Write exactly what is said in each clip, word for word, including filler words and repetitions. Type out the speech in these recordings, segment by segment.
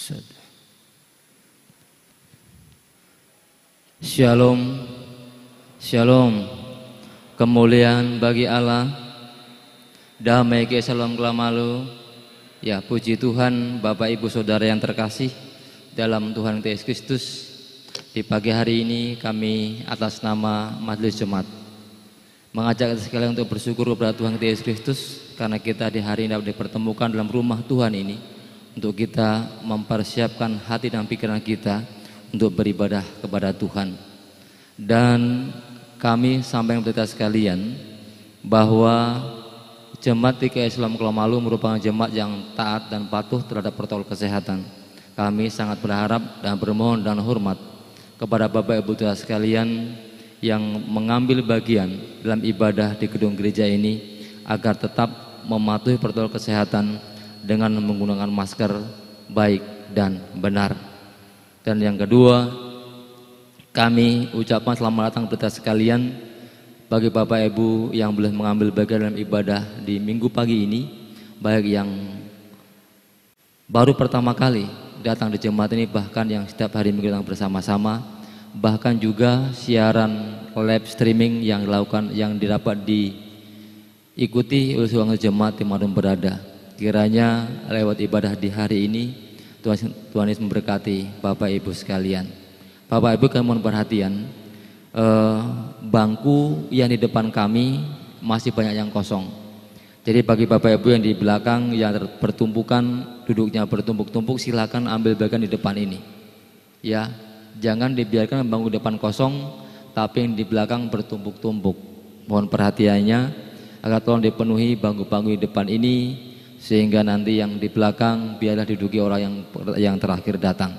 Shalom, shalom, kemuliaan bagi Allah, damai ke salam kelamalu. Ya, puji Tuhan, Bapak Ibu Saudara yang terkasih dalam Tuhan Yesus Kristus. Di pagi hari ini kami atas nama Majelis Jemaat mengajak kita sekalian untuk bersyukur kepada Tuhan Yesus Kristus karena kita di hari ini dapat dipertemukan dalam rumah Tuhan ini untuk kita mempersiapkan hati dan pikiran kita untuk beribadah kepada Tuhan. Dan kami sampaikan kepada kita sekalian bahwa Jemaat T K I Islam Kelomalu merupakan jemaat yang taat dan patuh terhadap protokol kesehatan. Kami sangat berharap dan bermohon dan hormat kepada Bapak Ibu saudara sekalian yang mengambil bagian dalam ibadah di gedung gereja ini agar tetap mematuhi protokol kesehatan dengan menggunakan masker baik dan benar. Dan yang kedua, kami ucapkan selamat datang kepada sekalian bagi Bapak Ibu yang boleh mengambil bagian dalam ibadah di minggu pagi ini, baik yang baru pertama kali datang di jemaat ini, bahkan yang setiap hari minggu datang bersama-sama, bahkan juga siaran live streaming yang dilakukan yang didapat diikuti oleh seluruh jemaat dimanapun berada. Kiranya lewat ibadah di hari ini Tuhan, Tuhan Yesus memberkati Bapak Ibu sekalian. Bapak Ibu, kami mohon perhatian, eh, bangku yang di depan kami masih banyak yang kosong. Jadi bagi Bapak Ibu yang di belakang yang bertumpukan, duduknya bertumpuk-tumpuk, silakan ambil bagian di depan ini. Ya, jangan dibiarkan bangku depan kosong, tapi yang di belakang bertumpuk-tumpuk. Mohon perhatiannya agar tolong dipenuhi bangku-bangku di depan ini, sehingga nanti yang di belakang biarlah diduduki orang yang yang terakhir datang.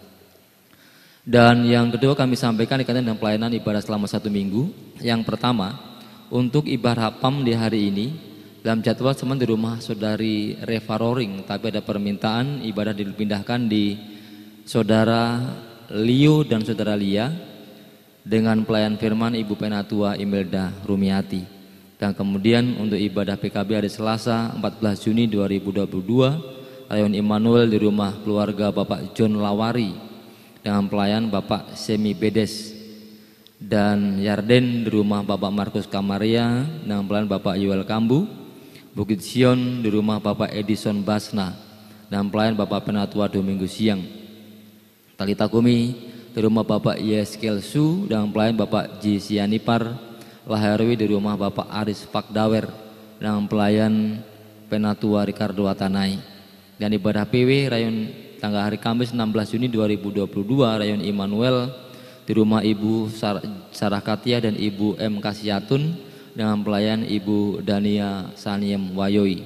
Dan yang kedua kami sampaikan dikaitan dengan pelayanan ibadah selama satu minggu. Yang pertama, untuk ibadah P A M di hari ini dalam jadwal semen di rumah saudari Reva Roring, tapi ada permintaan ibadah dipindahkan di saudara Leo dan saudara Lia dengan pelayan firman Ibu Penatua Imelda Rumiati. Dan kemudian untuk ibadah P K B hari Selasa empat belas Juni dua ribu dua puluh dua, Rayon Immanuel di rumah keluarga Bapak John Lawari dengan pelayan Bapak Semi Bedes, dan Yarden di rumah Bapak Markus Kamaria dengan pelayan Bapak Yuel Kambu. Bukit Sion di rumah Bapak Edison Basna dan pelayan Bapak Penatua Domingo Siang. Talita Kumi di rumah Bapak Yeskel Su dan pelayan Bapak Ji Sianipar. Laherwi di rumah Bapak Aris Fakdawer dengan pelayan Penatua Ricardo Atanai. Dan ibadah P W Rayon tanggal hari Kamis enam belas Juni dua ribu dua puluh dua, Rayon Immanuel di rumah Ibu Sarah Katia dan Ibu M Kasiatun dengan pelayan Ibu Dania Saniem Wayoi.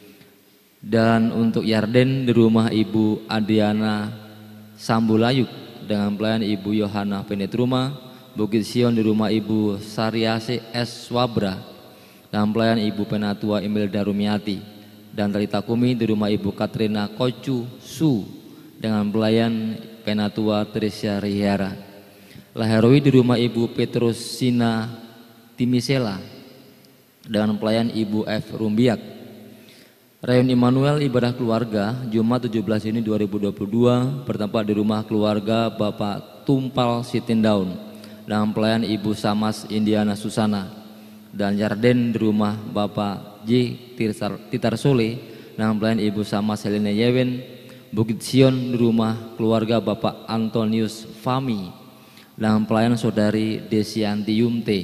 Dan untuk Yarden di rumah Ibu Adriana Sambulayuk dengan pelayan Ibu Yohana Penetruma. Bukit Sion di rumah Ibu Sariase S. Swabra dan pelayan Ibu Penatua Imelda Rumiati. Dan Talita Kumi di rumah Ibu Katrina Kocu Su dengan pelayan Penatua Tresia Rihiara. Laherwi di rumah Ibu Petrus Sina Timisela dengan pelayan Ibu F. Rumbiak. Rayon Immanuel ibadah keluarga Jumat tujuh belas Juni dua ribu dua puluh dua bertempat di rumah keluarga Bapak Tumpal Sitindaun dengan pelayan Ibu Samas Indiana Susana. Dan Yarden di rumah Bapak J. Titarsole dengan pelayan Ibu Samas Helena Yewen. Bukit Sion di rumah keluarga Bapak Antonius Fami dengan pelayan Saudari Desianti Yumte.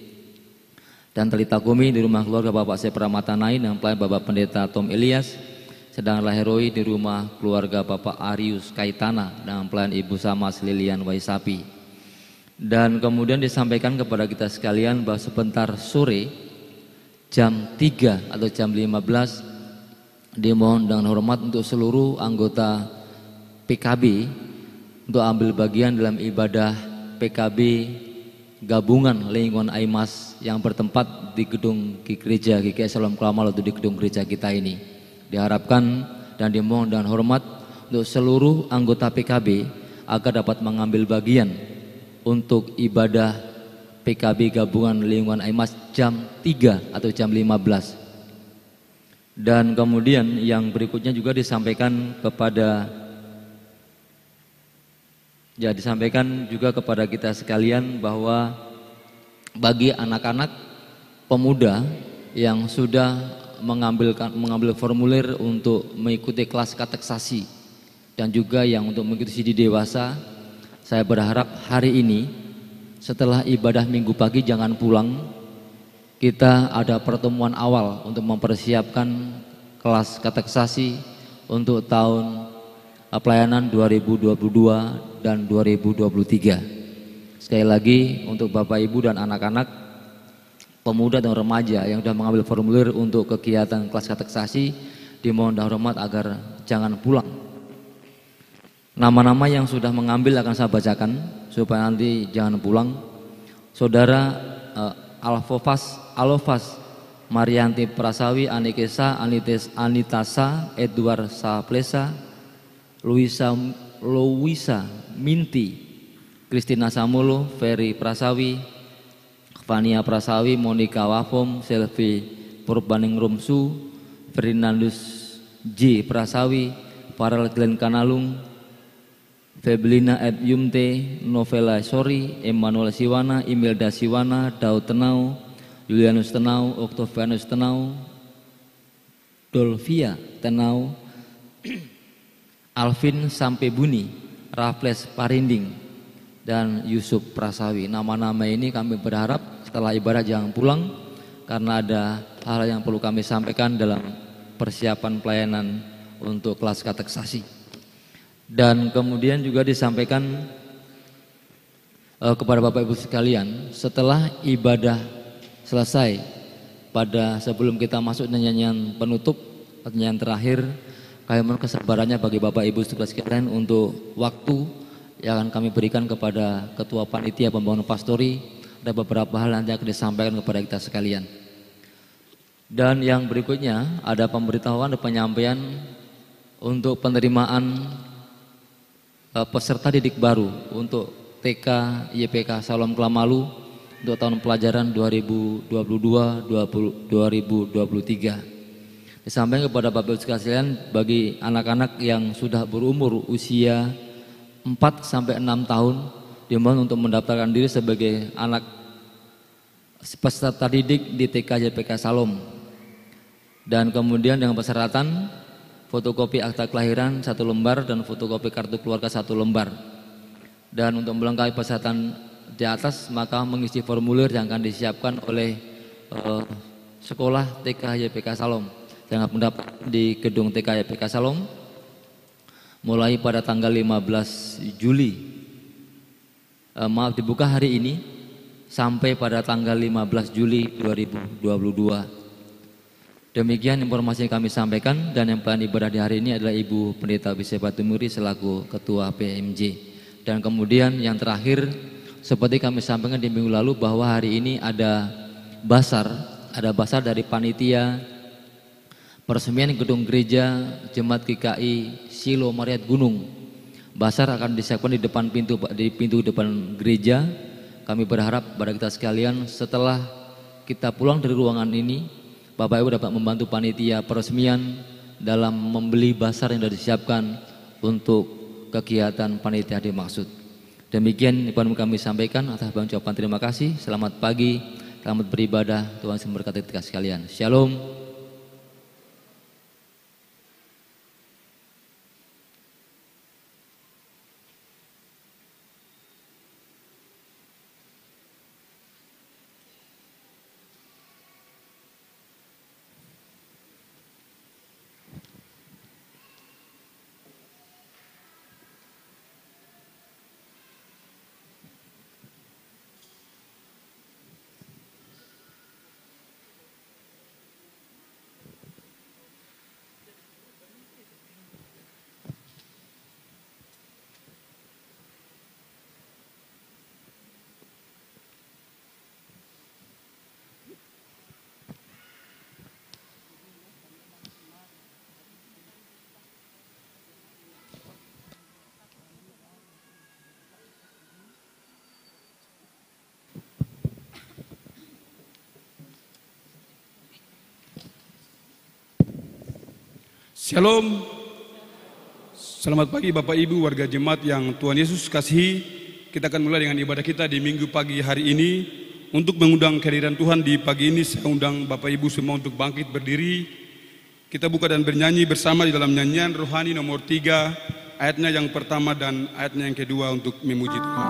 Dan Talita Kumi di rumah keluarga Bapak Sepra Matanai dengan pelayan Bapak Pendeta Tom Elias. Sedang Laheroi di rumah keluarga Bapak Arius Kaitana dengan pelayan Ibu Samas Lilian Waisapi. Dan kemudian disampaikan kepada kita sekalian bahwa sebentar sore jam tiga atau jam lima belas dimohon dengan hormat untuk seluruh anggota P K B untuk ambil bagian dalam ibadah P K B gabungan lingkungan Aimas yang bertempat di gedung gereja G K I Salam Kelamal atau di gedung gereja kita ini. Diharapkan dan dimohon dengan hormat untuk seluruh anggota P K B agar dapat mengambil bagian untuk ibadah P K B gabungan lingkungan Aimas jam tiga atau jam lima belas. Dan kemudian yang berikutnya juga disampaikan kepada Ya, disampaikan juga kepada kita sekalian bahwa bagi anak-anak pemuda yang sudah mengambilkan mengambil formulir untuk mengikuti kelas kateksasi dan juga yang untuk mengikuti C D dewasa, saya berharap hari ini setelah ibadah minggu pagi jangan pulang, kita ada pertemuan awal untuk mempersiapkan kelas kateksasi untuk tahun pelayanan dua ribu dua puluh dua dan dua ribu dua puluh tiga. Sekali lagi untuk Bapak Ibu dan anak-anak, pemuda dan remaja yang sudah mengambil formulir untuk kegiatan kelas kateksasi, dimohon hormat agar jangan pulang. Nama-nama yang sudah mengambil akan saya bacakan supaya nanti jangan pulang. Saudara uh, Alfofas Alofas Marianti Prasawi, Anikesa Anites Anitasa Edward Saplesa, Luisa Louisa Minti, Kristina Samulo, Ferry Prasawi, Fania Prasawi, Monica Wafom, Selvi Purbaning Rumsu, Fernandus J Prasawi, Farel Glenn Kanalung, Feblina Ed Yumte, Novela Sori, Emmanuel Siwana, Imelda Siwana, Daud Tenau, Julianus Tenau, Octavianus Tenau, Dolvia Tenau, Alvin Sampebuni, Raffles Parinding, dan Yusuf Prasawi. Nama-nama ini kami berharap setelah ibadah jangan pulang, karena ada hal yang perlu kami sampaikan dalam persiapan pelayanan untuk kelas kateksasi. Dan kemudian juga disampaikan uh, kepada Bapak Ibu sekalian, setelah ibadah selesai, pada sebelum kita masuk nyanyian penutup, nyanyian terakhir, kami mohon kesabarannya bagi Bapak Ibu sekalian untuk waktu yang akan kami berikan kepada Ketua Panitia Pembangunan Pastori. Ada beberapa hal nanti akan disampaikan kepada kita sekalian. Dan yang berikutnya ada pemberitahuan dan penyampaian untuk penerimaan peserta didik baru untuk T K Y P K Salom Klamalu untuk tahun pelajaran dua ribu dua puluh dua dua ribu dua puluh tiga. Disampaikan kepada Bapak Ibu sekalian, bagi anak-anak yang sudah berumur usia empat sampai enam tahun dimohon untuk mendaftarkan diri sebagai anak peserta didik di T K Y P K Salom. Dan kemudian dengan persyaratan fotokopi akta kelahiran satu lembar dan fotokopi kartu keluarga satu lembar. Dan untuk melengkapi persyaratan di atas, maka mengisi formulir yang akan disiapkan oleh uh, sekolah T K Y P K Salom yang akan mendapat di gedung T K Y P K Salom mulai pada tanggal lima belas Juli. Uh, maaf dibuka hari ini sampai pada tanggal lima belas Juli dua ribu dua puluh dua. Demikian informasi yang kami sampaikan, dan yang pelayan ibadah di hari ini adalah Ibu Pendeta Bise Batumuri selaku Ketua P M J. Dan kemudian yang terakhir, seperti kami sampaikan di minggu lalu bahwa hari ini ada basar, ada basar dari panitia peresmian gedung gereja Jemaat G K I Silo Mariat Gunung. Basar akan disiapkan di depan pintu di pintu depan gereja. Kami berharap pada kita sekalian setelah kita pulang dari ruangan ini, Bapak Ibu dapat membantu panitia peresmian dalam membeli basar yang sudah disiapkan untuk kegiatan panitia dimaksud. Demikian yang kami sampaikan. Atas ucapan terima kasih. Selamat pagi, selamat beribadah. Tuhan memberkati kita sekalian. Shalom. Shalom, Selamat pagi Bapak Ibu warga jemaat yang Tuhan Yesus kasihi. Kita akan mulai dengan ibadah kita di minggu pagi hari ini. Untuk mengundang kehadiran Tuhan di pagi ini, saya undang Bapak Ibu semua untuk bangkit berdiri. Kita buka dan bernyanyi bersama di dalam nyanyian rohani nomor tiga, ayatnya yang pertama dan ayatnya yang kedua untuk memuji Tuhan.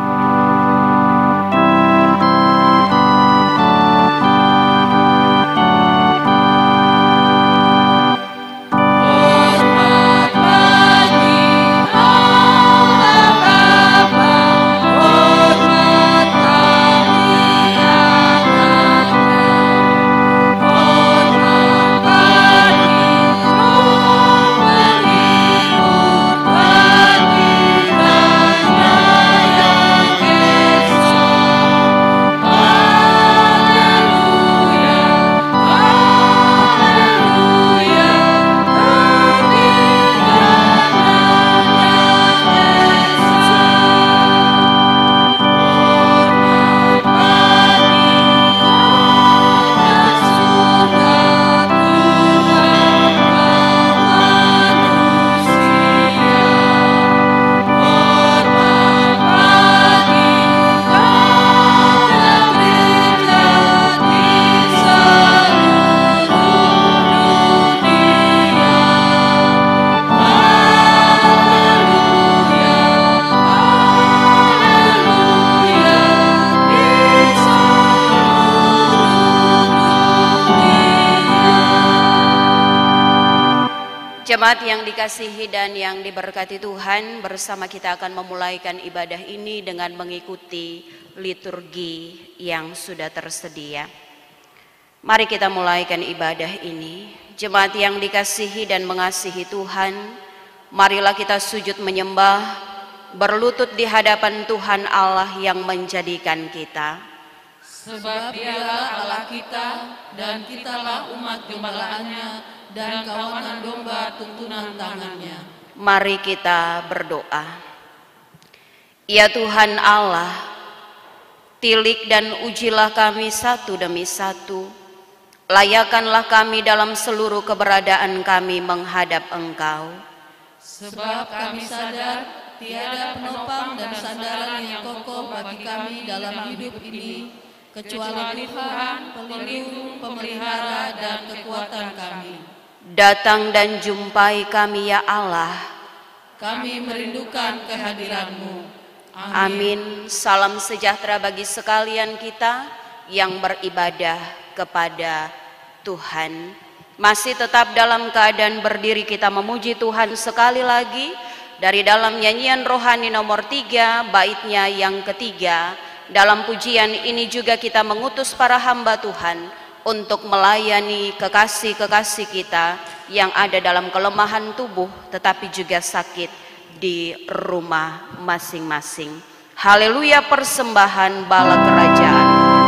Jemaat yang dikasihi dan yang diberkati Tuhan, bersama kita akan memulaikan ibadah ini dengan mengikuti liturgi yang sudah tersedia. Mari kita mulaikan ibadah ini. Jemaat yang dikasihi dan mengasihi Tuhan, marilah kita sujud menyembah, berlutut di hadapan Tuhan Allah yang menjadikan kita. Sebab Dialah Allah kita dan kitalah umat gembalaannya dan kawanan domba tuntunan tangannya. Mari kita berdoa. Ya Tuhan Allah, tilik dan ujilah kami satu demi satu. Layakanlah kami dalam seluruh keberadaan kami menghadap Engkau. Sebab kami sadar tiada penopang dan sandaran yang kokoh bagi kami dalam hidup ini, kecuali Tuhan, pelindung, pemelihara, dan kekuatan kami. Datang dan jumpai kami ya Allah. Kami merindukan kehadiran-Mu. Amin. Amin. Salam sejahtera bagi sekalian kita yang beribadah kepada Tuhan. Masih tetap dalam keadaan berdiri, kita memuji Tuhan sekali lagi dari dalam nyanyian rohani nomor tiga, baitnya yang ketiga. Dalam pujian ini juga kita mengutus para hamba Tuhan untuk melayani kekasih-kekasih kita yang ada dalam kelemahan tubuh tetapi juga sakit di rumah masing-masing. Haleluya, persembahan bala kerajaan.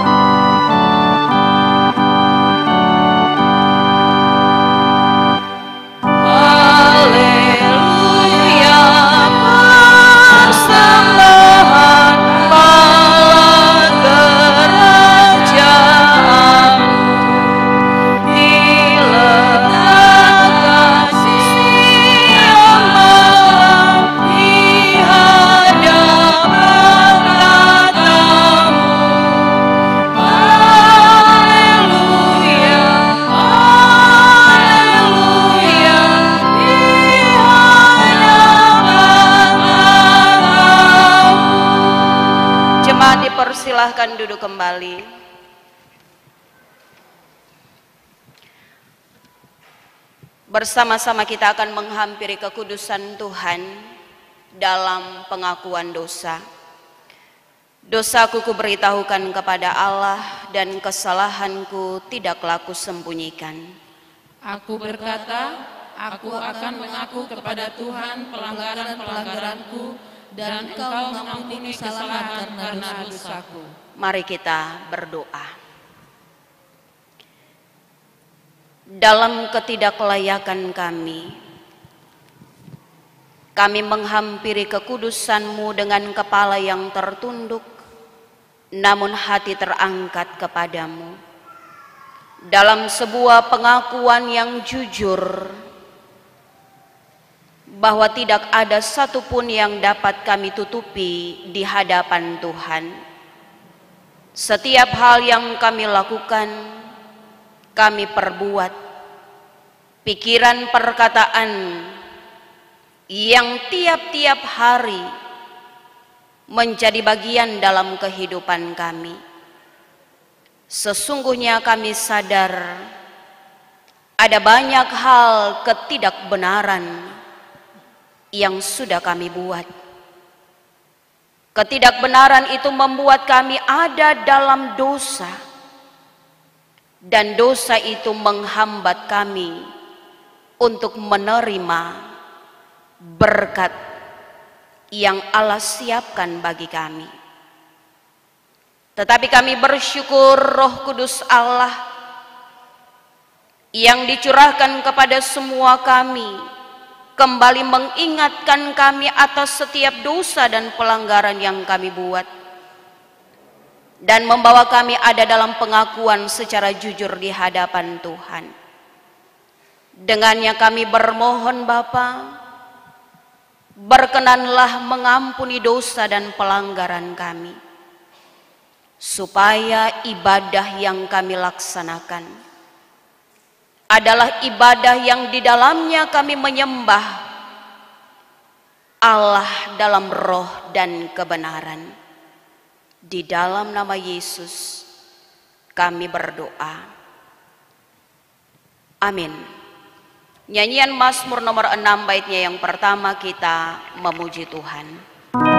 Silahkan duduk kembali. Bersama-sama kita akan menghampiri kekudusan Tuhan dalam pengakuan dosa. Dosaku kuberitahukan kepada Allah dan kesalahanku tidaklah kusembunyikan. Aku berkata, aku akan mengaku kepada Tuhan pelanggaran-pelanggaranku, dan Engkau mengampuni kesalahan karena dosaku. Mari kita berdoa. Dalam ketidaklayakan kami, kami menghampiri kekudusan-Mu dengan kepala yang tertunduk, namun hati terangkat kepadamu. Dalam sebuah pengakuan yang jujur bahwa tidak ada satupun yang dapat kami tutupi di hadapan Tuhan. Setiap hal yang kami lakukan, kami perbuat, pikiran, perkataan yang tiap-tiap hari menjadi bagian dalam kehidupan kami. Sesungguhnya kami sadar ada banyak hal ketidakbenaran yang sudah kami buat. Ketidakbenaran itu membuat kami ada dalam dosa, dan dosa itu menghambat kami untuk menerima berkat yang Allah siapkan bagi kami. Tetapi kami bersyukur Roh Kudus Allah yang dicurahkan kepada semua kami kembali mengingatkan kami atas setiap dosa dan pelanggaran yang kami buat, dan membawa kami ada dalam pengakuan secara jujur di hadapan Tuhan. Dengannya kami bermohon Bapa, berkenanlah mengampuni dosa dan pelanggaran kami, supaya ibadah yang kami laksanakan adalah ibadah yang di dalamnya kami menyembah Allah dalam roh dan kebenaran. Di dalam nama Yesus kami berdoa. Amin. Nyanyian Mazmur nomor enam baitnya yang pertama, kita memuji Tuhan.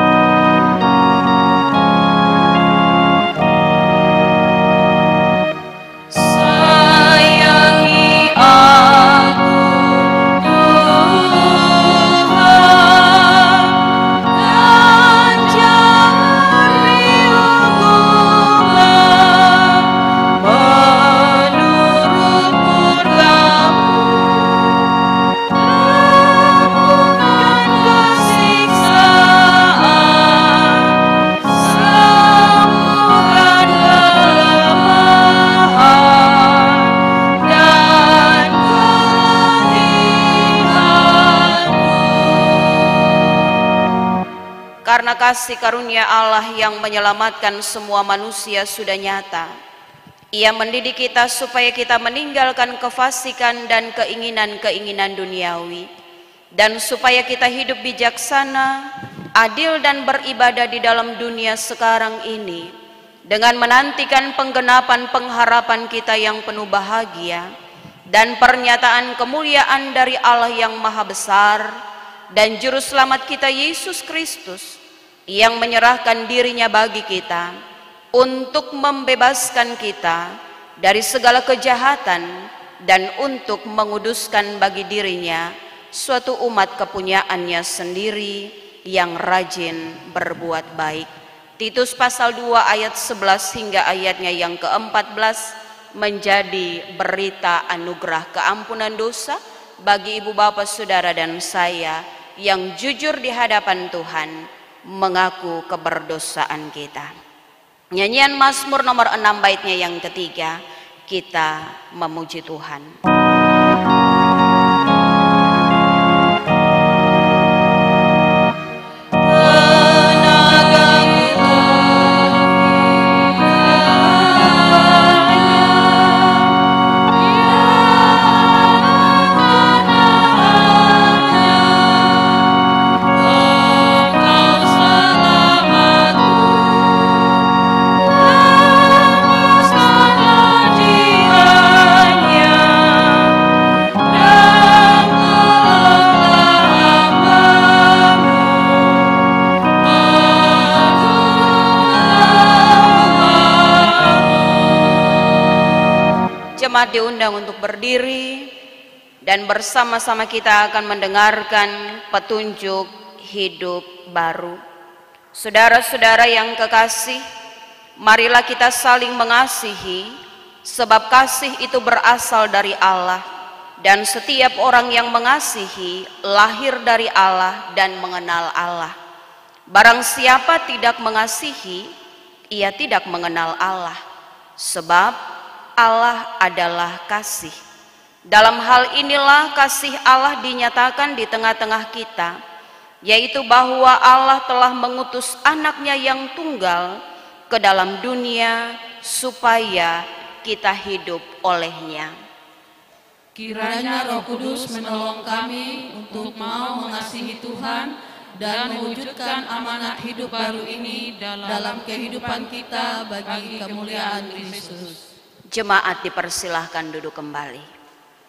Karena kasih karunia Allah yang menyelamatkan semua manusia sudah nyata, Ia mendidik kita supaya kita meninggalkan kefasikan dan keinginan-keinginan duniawi, dan supaya kita hidup bijaksana, adil dan beribadah di dalam dunia sekarang ini, dengan menantikan penggenapan pengharapan kita yang penuh bahagia dan pernyataan kemuliaan dari Allah yang Maha Besar dan Juru Selamat kita Yesus Kristus, yang menyerahkan dirinya bagi kita untuk membebaskan kita dari segala kejahatan dan untuk menguduskan bagi dirinya suatu umat kepunyaannya sendiri yang rajin berbuat baik. Titus pasal dua ayat sebelas hingga ayatnya yang keempat belas menjadi berita anugerah keampunan dosa bagi ibu bapak saudara dan saya yang jujur di hadapan Tuhan mengaku keberdosaan kita. Nyanyian Mazmur nomor enam baitnya yang ketiga, kita memuji Tuhan. Jemaat diundang untuk berdiri dan bersama-sama kita akan mendengarkan petunjuk hidup baru. Saudara-saudara yang kekasih, marilah kita saling mengasihi, sebab kasih itu berasal dari Allah, dan setiap orang yang mengasihi lahir dari Allah dan mengenal Allah. Barang siapa tidak mengasihi, ia tidak mengenal Allah, sebab Allah adalah kasih. Dalam hal inilah kasih Allah dinyatakan di tengah-tengah kita, yaitu bahwa Allah telah mengutus anaknya yang tunggal ke dalam dunia supaya kita hidup olehnya. Kiranya Roh Kudus menolong kami untuk mau mengasihi Tuhan dan mewujudkan amanat hidup baru ini dalam kehidupan kita bagi kemuliaan Kristus. Jemaat dipersilahkan duduk kembali.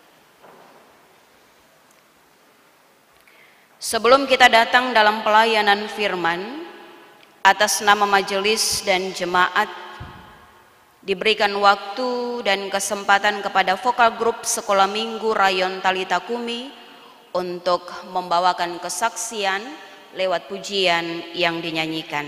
Sebelum kita datang dalam pelayanan firman, atas nama majelis dan jemaat, diberikan waktu dan kesempatan kepada vokal grup Sekolah Minggu Rayon Talita Kumi untuk membawakan kesaksian lewat pujian yang dinyanyikan.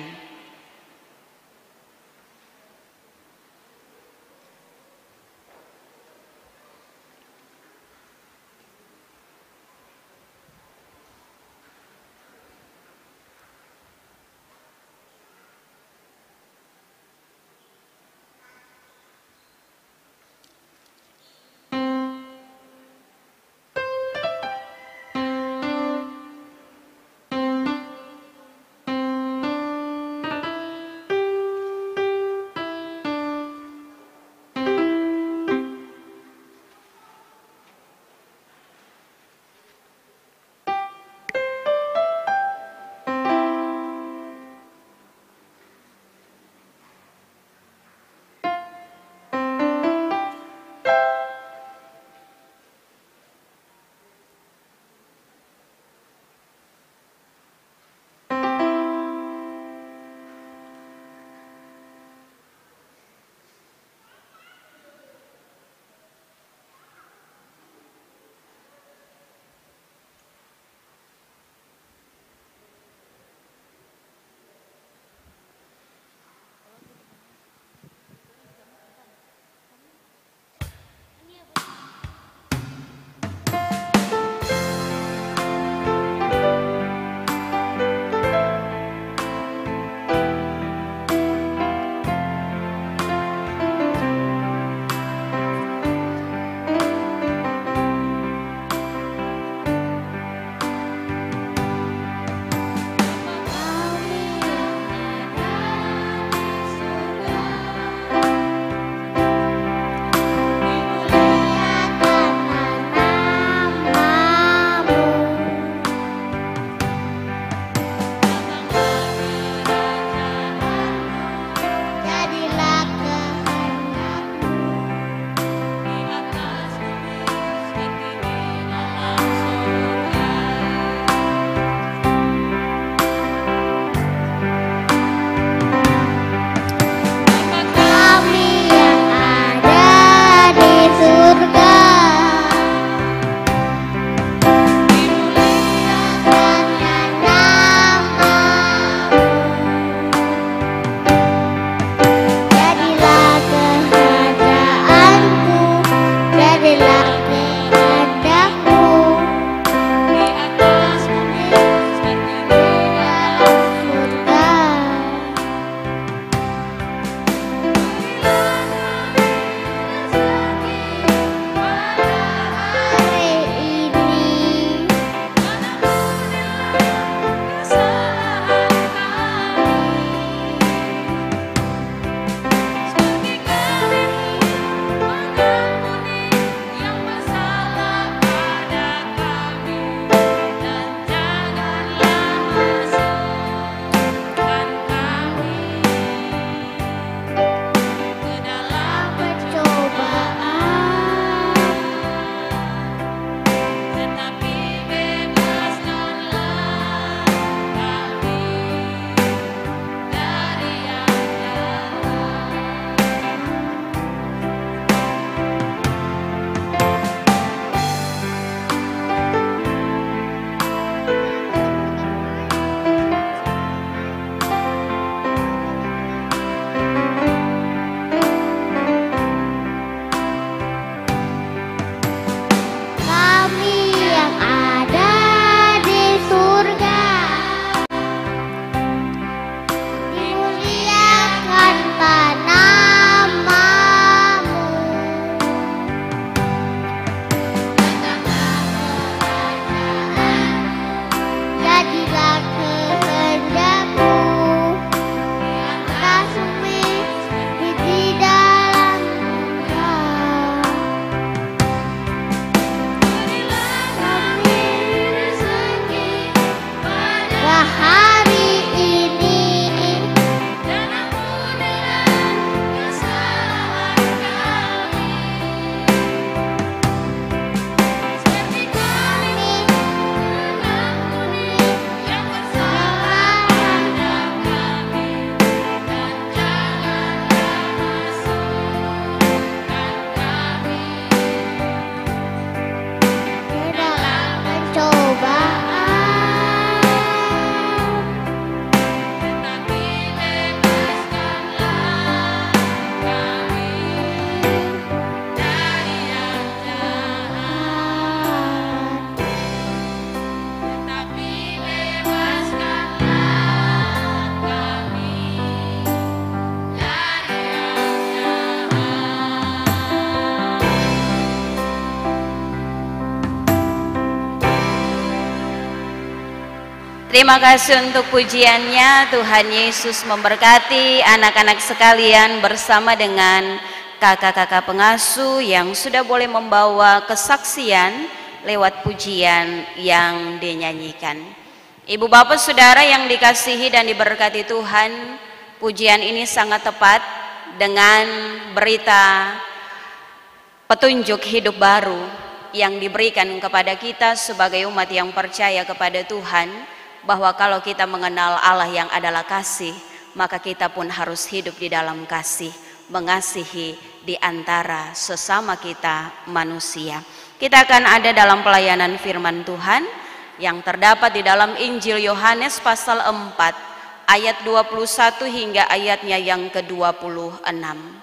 Terima kasih untuk pujiannya. Tuhan Yesus memberkati anak-anak sekalian bersama dengan kakak-kakak pengasuh yang sudah boleh membawa kesaksian lewat pujian yang dinyanyikan. Ibu bapak saudara yang dikasihi dan diberkati Tuhan, pujian ini sangat tepat dengan berita petunjuk hidup baru yang diberikan kepada kita sebagai umat yang percaya kepada Tuhan, bahwa kalau kita mengenal Allah yang adalah kasih, maka kita pun harus hidup di dalam kasih, mengasihi di antara sesama kita manusia. Kita akan ada dalam pelayanan firman Tuhan yang terdapat di dalam Injil Yohanes pasal empat ayat dua puluh satu hingga ayatnya yang ke dua puluh enam.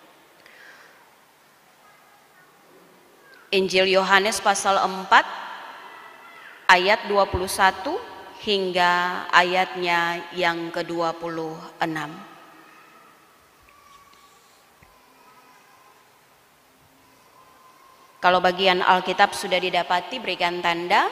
Injil Yohanes pasal empat ayat dua puluh satu hingga ayatnya yang ke dua puluh enam. Kalau bagian Alkitab sudah didapati, berikan tanda.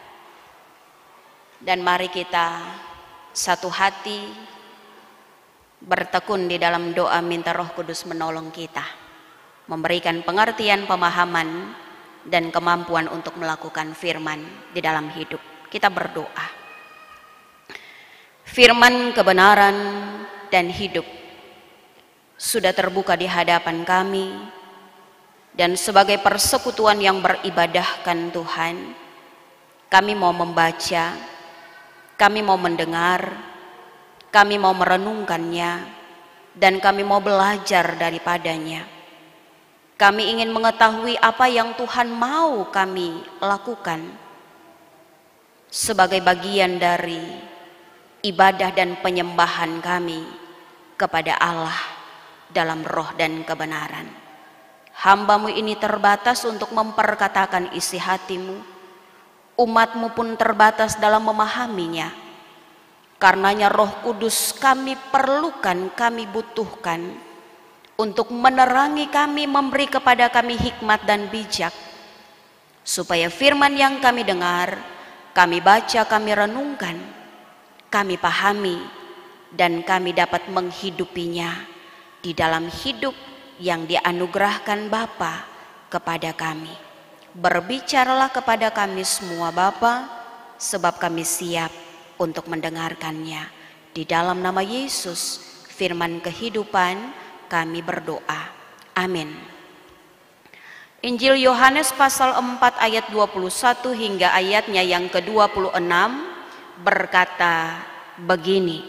Dan mari kita satu hati bertekun di dalam doa minta Roh Kudus menolong kita, memberikan pengertian, pemahaman, dan kemampuan untuk melakukan firman di dalam hidup. Kita berdoa. Firman kebenaran dan hidup sudah terbuka di hadapan kami, dan sebagai persekutuan yang beribadahkan Tuhan, kami mau membaca, kami mau mendengar, kami mau merenungkannya, dan kami mau belajar daripadanya. Kami ingin mengetahui apa yang Tuhan mau kami lakukan sebagai bagian dari ibadah dan penyembahan kami kepada Allah dalam roh dan kebenaran. Hamba-Mu ini terbatas untuk memperkatakan isi hati-Mu. Umat-Mu pun terbatas dalam memahaminya. Karenanya Roh Kudus kami perlukan, kami butuhkan untuk menerangi kami, memberi kepada kami hikmat dan bijak, supaya firman yang kami dengar, kami baca, kami renungkan, kami pahami, dan kami dapat menghidupinya di dalam hidup yang dianugerahkan Bapa kepada kami. Berbicaralah kepada kami semua Bapa, sebab kami siap untuk mendengarkannya. Di dalam nama Yesus, firman kehidupan, kami berdoa. Amin. Injil Yohanes pasal empat ayat dua puluh satu hingga ayatnya yang ke dua puluh enam berkata begini.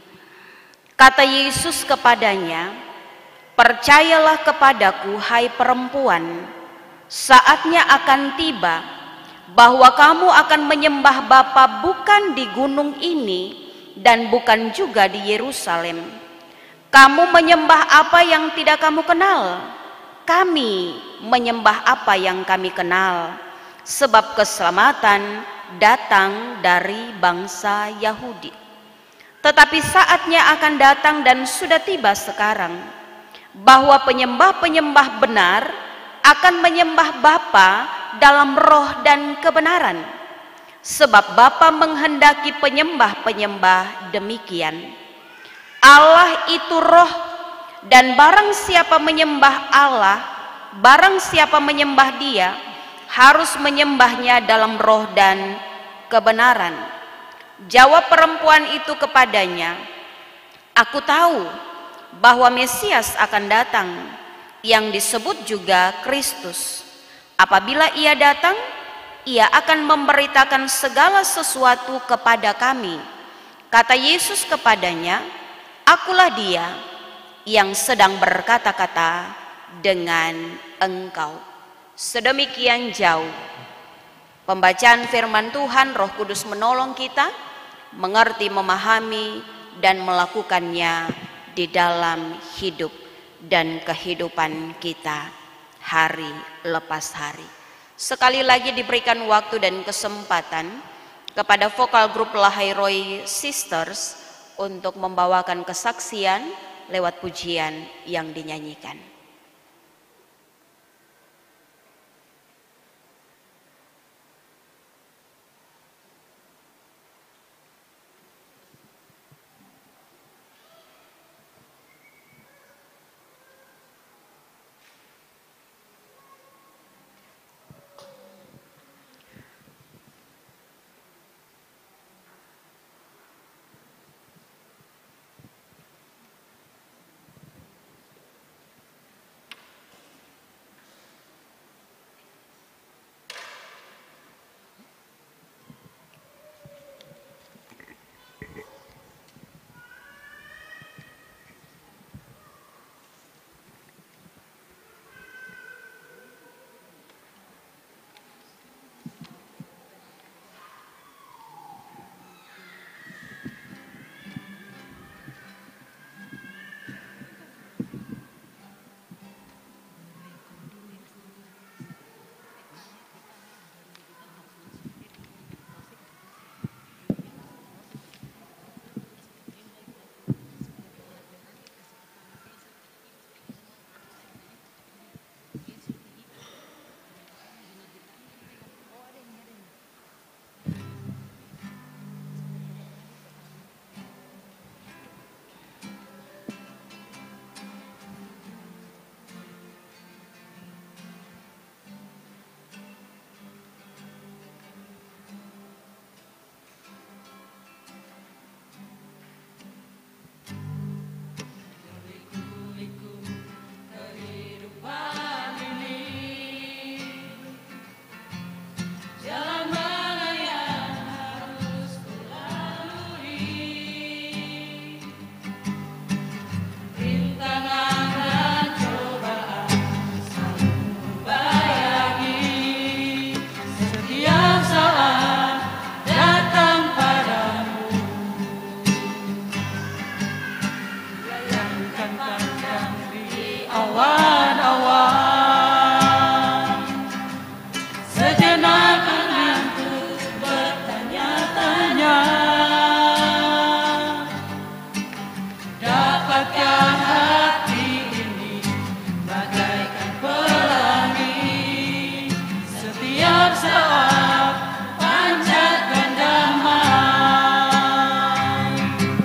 Kata Yesus kepadanya, percayalah kepadaku hai perempuan, saatnya akan tiba bahwa kamu akan menyembah Bapa bukan di gunung ini dan bukan juga di Yerusalem. Kamu menyembah apa yang tidak kamu kenal. Kami menyembah apa yang kami kenal. Sebab keselamatan datang dari bangsa Yahudi. Tetapi saatnya akan datang dan sudah tiba sekarang, bahwa penyembah-penyembah benar akan menyembah Bapa dalam roh dan kebenaran. Sebab Bapa menghendaki penyembah-penyembah demikian. Allah itu roh, dan barang siapa menyembah Allah, barang siapa menyembah Dia, harus menyembahnya dalam roh dan kebenaran. Jawab perempuan itu kepadanya, aku tahu bahwa Mesias akan datang, yang disebut juga Kristus. Apabila Ia datang, Ia akan memberitakan segala sesuatu kepada kami. Kata Yesus kepadanya, akulah Dia yang sedang berkata-kata dengan engkau. Sedemikian jauh pembacaan firman Tuhan. Roh Kudus menolong kita mengerti, memahami, dan melakukannya di dalam hidup dan kehidupan kita hari lepas hari. Sekali lagi diberikan waktu dan kesempatan kepada vokal grup Lahairoi Sisters untuk membawakan kesaksian lewat pujian yang dinyanyikan. Dapatkah hati ini bagaikan pelangi, setiap saat panjatkan damai.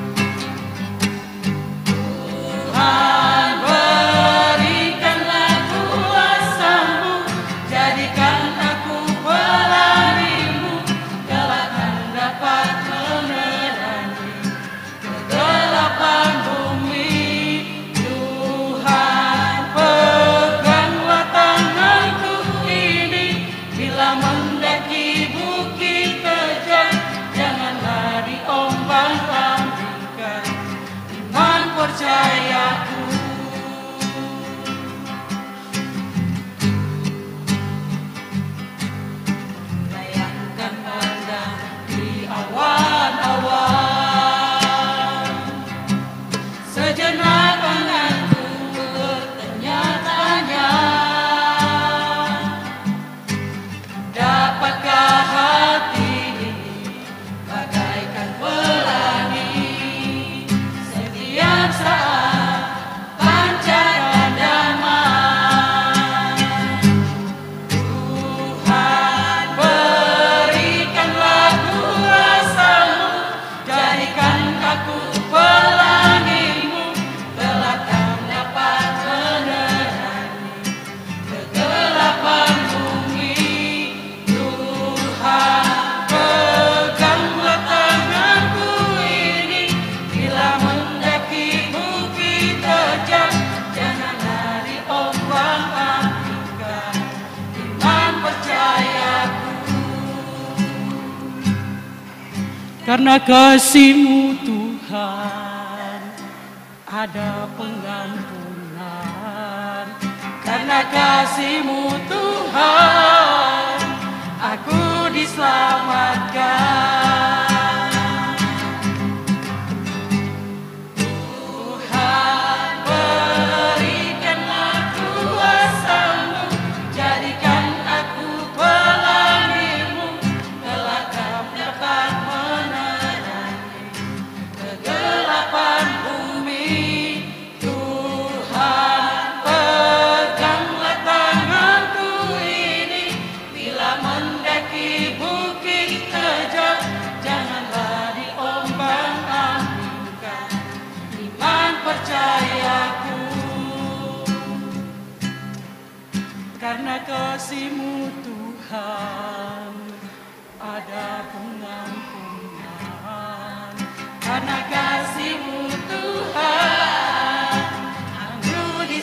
Tuhan, berikanlah kuasa-Mu, jadikan aku pelangi-Mu, kelakkan dapat menerangi kegelapan bumi. Tuhan, peganglah tanganku ini, bila mendaki bukit terjal, janganlah diombang-ambingkan iman percayaku. Layakkan pandang di awan-awan, sejenak tanganku bertanya-tanya, dapatkah hati ini bagaikan pelangi, setiap saat pancarkan damai. Tuhan, berikanlah kuasa-Mu, jadikan aku pelangi-Mu, kelakkan dapat menerangi kegelapan bumi. Tuhan, peganglah tanganku ini, bila mendaki bukit terjal, janganlah diombang-ambingkan iman percayaku. Karena kasih-Mu Tuhan ada pengampunan, karena kasih-Mu Tuhan aku diselamatkan. Tuhan, berikanlah kuasa-Mu, jadikan aku pelangi-Mu, kelakkan dapat menerangi kegelapan bumi. Tuhan, peganglah tanganku ini, bila mendaki bukit terjal, janganlah diombang-ambingkan iman percayaku. Karena kasih-Mu Tuhan ada pengampunan, karena kasih-Mu Tuhan aku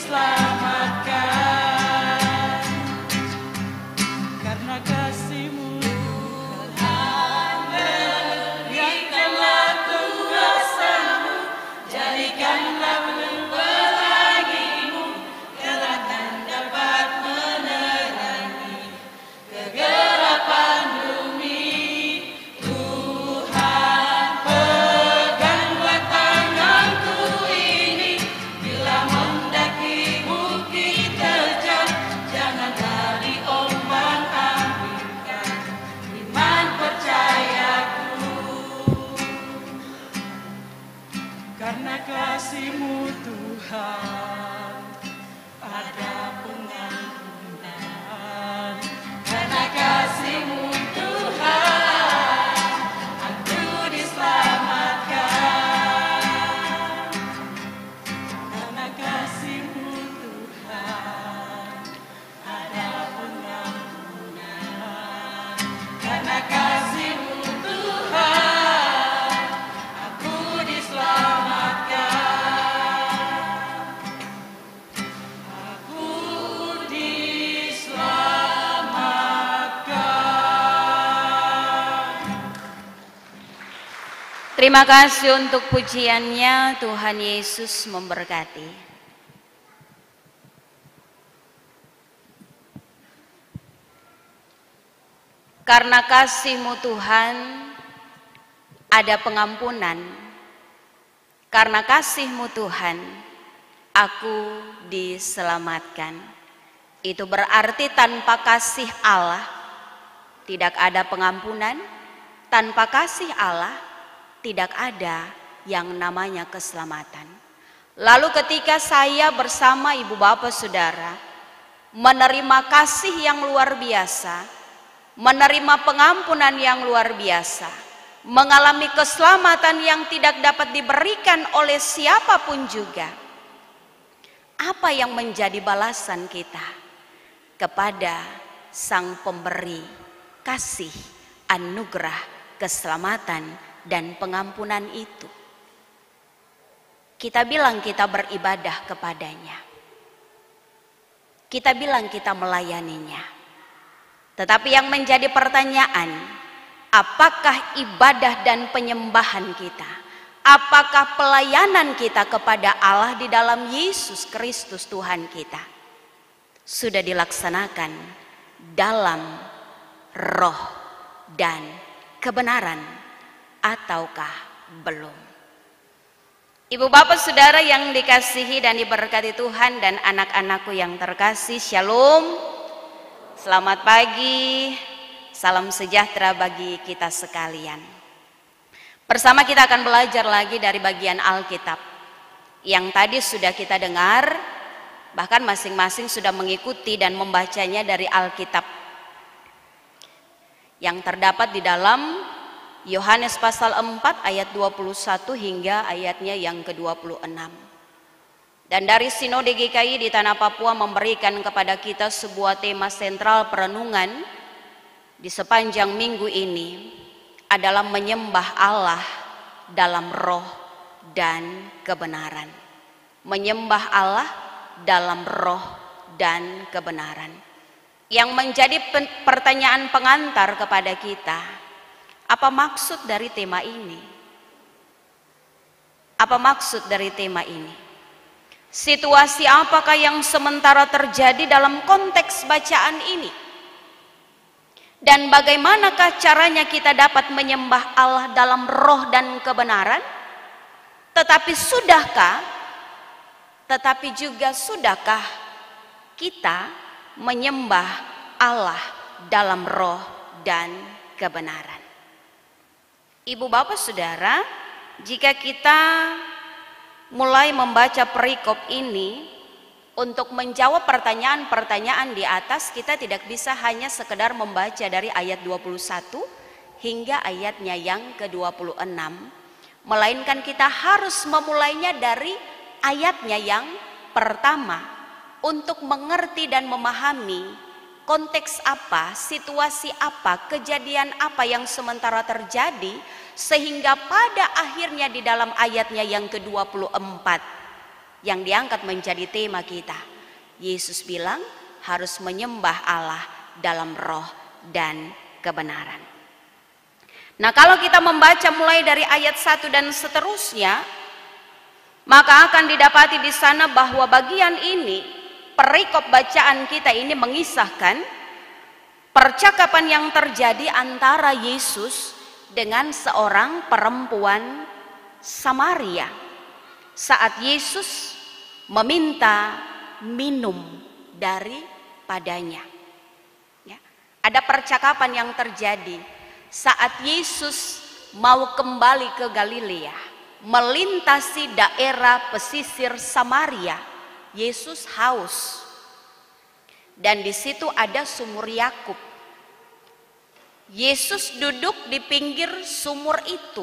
diselamatkan. Karena kasih-Mu Tuhan, berikanlah kuasa-Mu, jadikanlah pelangi-Mu, kelakkan dapat menerangi kegelapan bumi. Tuhan, peganglah tanganku ini, bila mendaki bukit terjal, janganlah diombang-ambingkan iman percayaku. Karena kasih-Mu Tuhan ada pengampunan, karena kasih-Mu Tuhan aku diselamatkan. Karena kasih-Mu Tuhan ada pengampunan, karena kasih-Mu Tuhan aku diselamatkan. Aku diselamatkan. Terima kasih untuk pujiannya. Tuhan Yesus memberkati. Karena kasih-Mu Tuhan ada pengampunan, karena kasih-Mu Tuhan aku diselamatkan. Itu berarti tanpa kasih Allah tidak ada pengampunan, tanpa kasih Allah tidak ada yang namanya keselamatan. Lalu ketika saya bersama ibu bapak saudara menerima kasih yang luar biasa, menerima pengampunan yang luar biasa, mengalami keselamatan yang tidak dapat diberikan oleh siapapun juga, apa yang menjadi balasan kita kepada Sang Pemberi kasih, anugerah, keselamatan, dan pengampunan itu? Kita bilang kita beribadah kepadanya, kita bilang kita melayaninya. Tetapi yang menjadi pertanyaan, apakah ibadah dan penyembahan kita, apakah pelayanan kita kepada Allah di dalam Yesus Kristus Tuhan kita sudah dilaksanakan dalam roh dan kebenaran ataukah belum? Ibu bapak saudara yang dikasihi dan diberkati Tuhan dan anak-anakku yang terkasih, shalom, selamat pagi, salam sejahtera bagi kita sekalian. Bersama kita akan belajar lagi dari bagian Alkitab yang tadi sudah kita dengar, bahkan masing-masing sudah mengikuti dan membacanya dari Alkitab yang terdapat di dalam Yohanes pasal empat ayat dua puluh satu hingga ayatnya yang ke dua puluh enam. Dan dari Sinode G K I di Tanah Papua memberikan kepada kita sebuah tema sentral perenungan di sepanjang minggu ini adalah menyembah Allah dalam roh dan kebenaran. Menyembah Allah dalam roh dan kebenaran. Yang menjadi pertanyaan pengantar kepada kita, apa maksud dari tema ini? Apa maksud dari tema ini? Situasi apakah yang sementara terjadi dalam konteks bacaan ini? Dan bagaimanakah caranya kita dapat menyembah Allah dalam roh dan kebenaran? Tetapi sudahkah, tetapi juga sudahkah kita menyembah Allah dalam roh dan kebenaran? Ibu bapak saudara, jika kita mulai membaca perikop ini untuk menjawab pertanyaan-pertanyaan di atas, kita tidak bisa hanya sekedar membaca dari ayat dua puluh satu hingga ayatnya yang ke dua puluh enam, melainkan kita harus memulainya dari ayatnya yang pertama untuk mengerti dan memahami konteks apa, situasi apa, kejadian apa yang sementara terjadi, sehingga pada akhirnya di dalam ayatnya yang ke dua puluh empat yang diangkat menjadi tema kita, Yesus bilang harus menyembah Allah dalam roh dan kebenaran. Nah, kalau kita membaca mulai dari ayat satu dan seterusnya, maka akan didapati di sana bahwa bagian ini, perikop bacaan kita ini mengisahkan percakapan yang terjadi antara Yesus dengan seorang perempuan Samaria saat Yesus meminta minum daripadanya. Ya, ada percakapan yang terjadi saat Yesus mau kembali ke Galilea, melintasi daerah pesisir Samaria. Yesus haus, dan di situ ada sumur Yakub. Yesus duduk di pinggir sumur itu.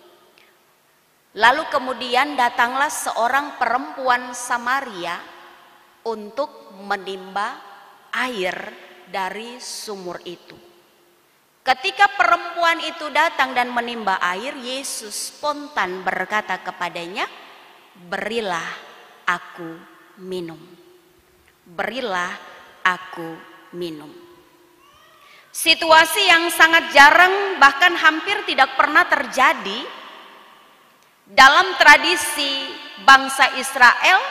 Lalu kemudian datanglah seorang perempuan Samaria untuk menimba air dari sumur itu. Ketika perempuan itu datang dan menimba air, Yesus spontan berkata kepadanya, "Berilah aku minum. Berilah aku minum." Situasi yang sangat jarang, bahkan hampir tidak pernah terjadi dalam tradisi bangsa Israel,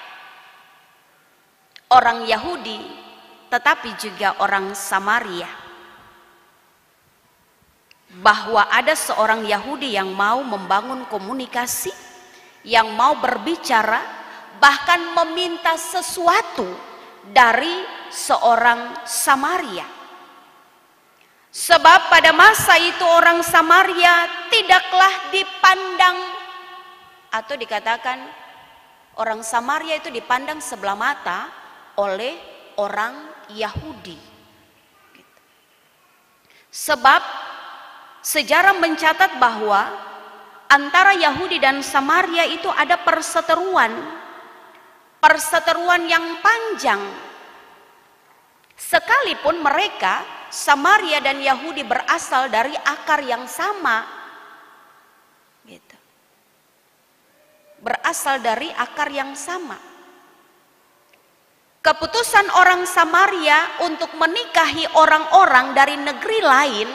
orang Yahudi, tetapi juga orang Samaria, bahwa ada seorang Yahudi yang mau membangun komunikasi, yang mau berbicara, bahkan meminta sesuatu dari seorang Samaria. Sebab pada masa itu orang Samaria tidaklah dipandang atau dikatakan Orang Samaria itu dipandang sebelah mata oleh orang Yahudi. Sebab sejarah mencatat bahwa antara Yahudi dan Samaria itu ada perseteruan, perseteruan yang panjang. Sekalipun mereka, Samaria dan Yahudi, berasal dari akar yang sama, gitu. Berasal dari akar yang sama. Keputusan orang Samaria untuk menikahi orang-orang dari negeri lain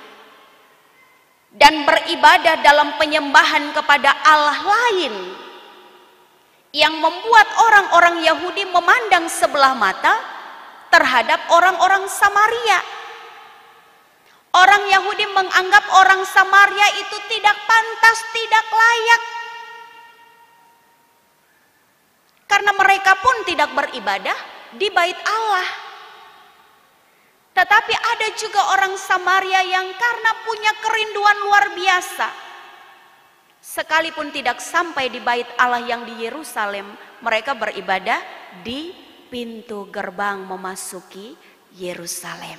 dan beribadah dalam penyembahan kepada Allah lain yang membuat orang-orang Yahudi memandang sebelah mata terhadap orang-orang Samaria. Orang Yahudi menganggap orang Samaria itu tidak pantas, tidak layak. Karena mereka pun tidak beribadah di bait Allah. Tetapi ada juga orang Samaria yang karena punya kerinduan luar biasa, sekalipun tidak sampai di bait Allah yang di Yerusalem, mereka beribadah di pintu gerbang memasuki Yerusalem.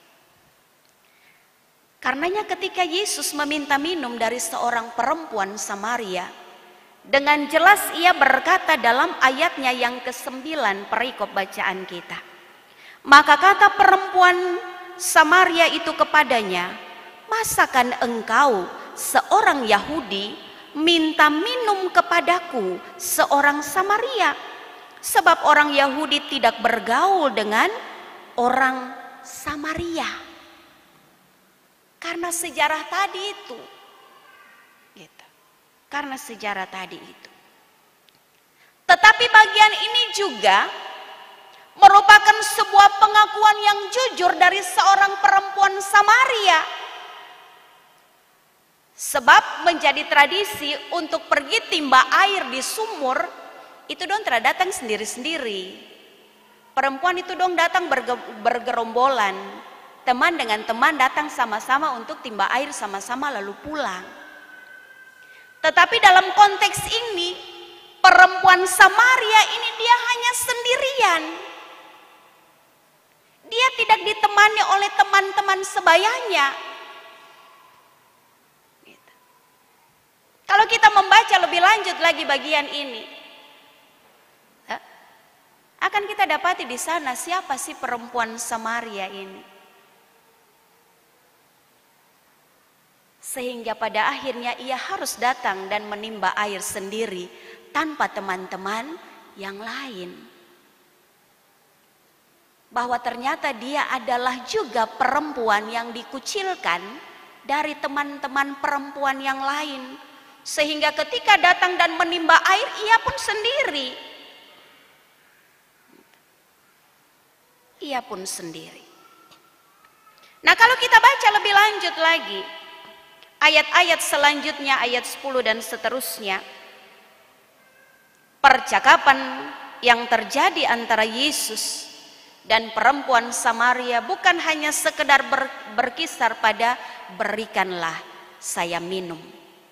Karenanya ketika Yesus meminta minum dari seorang perempuan Samaria, dengan jelas ia berkata dalam ayatnya yang kesembilan perikop bacaan kita. Maka kata perempuan Samaria itu kepadanya, masakan engkau seorang Yahudi minta minum kepadaku seorang Samaria? Sebab orang Yahudi tidak bergaul dengan orang Samaria. Karena sejarah tadi itu. Gitu. Karena sejarah tadi itu. Tetapi bagian ini juga merupakan sebuah pengakuan yang jujur dari seorang perempuan Samaria. Sebab menjadi tradisi untuk pergi timba air di sumur, itu dong tidak datang sendiri-sendiri. Perempuan itu dong datang berge- bergerombolan. Teman dengan teman datang sama-sama untuk timba air sama-sama lalu pulang. Tetapi dalam konteks ini, perempuan Samaria ini dia hanya sendirian. Dia tidak ditemani oleh teman-teman sebayanya. Gitu. Kalau kita membaca lebih lanjut lagi bagian ini, akan kita dapati di sana siapa sih perempuan Samaria ini. Sehingga pada akhirnya ia harus datang dan menimba air sendiri tanpa teman-teman yang lain. Bahwa ternyata dia adalah juga perempuan yang dikucilkan dari teman-teman perempuan yang lain. Sehingga ketika datang dan menimba air, ia pun sendiri. Ia pun sendiri. Nah, kalau kita baca lebih lanjut lagi, ayat-ayat selanjutnya, ayat sepuluh dan seterusnya, percakapan yang terjadi antara Yesus dan perempuan Samaria bukan hanya sekedar ber, berkisar pada berikanlah saya minum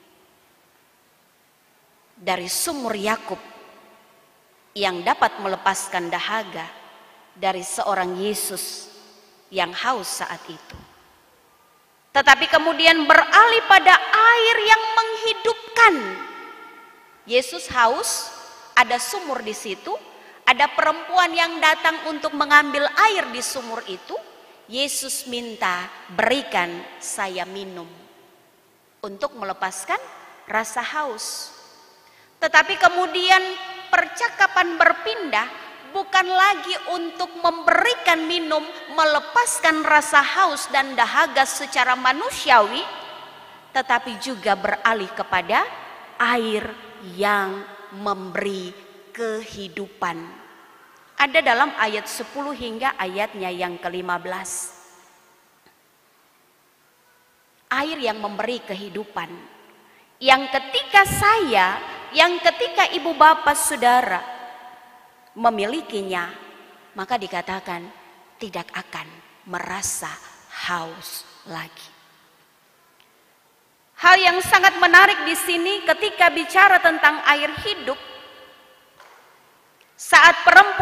dari sumur Yakub yang dapat melepaskan dahaga dari seorang Yesus yang haus saat itu. Tetapi kemudian beralih pada air yang menghidupkan. Yesus haus, ada sumur di situ. Ada perempuan yang datang untuk mengambil air di sumur itu. Yesus minta, berikan saya minum. Untuk melepaskan rasa haus. Tetapi kemudian percakapan berpindah. Bukan lagi untuk memberikan minum, melepaskan rasa haus dan dahaga secara manusiawi. Tetapi juga beralih kepada air yang memberi kehidupan. Ada dalam ayat sepuluh hingga ayatnya yang kelima belas. Air yang memberi kehidupan. Yang ketika saya, yang ketika ibu bapak saudara memilikinya, maka dikatakan tidak akan merasa haus lagi. Hal yang sangat menarik di sini ketika bicara tentang air hidup,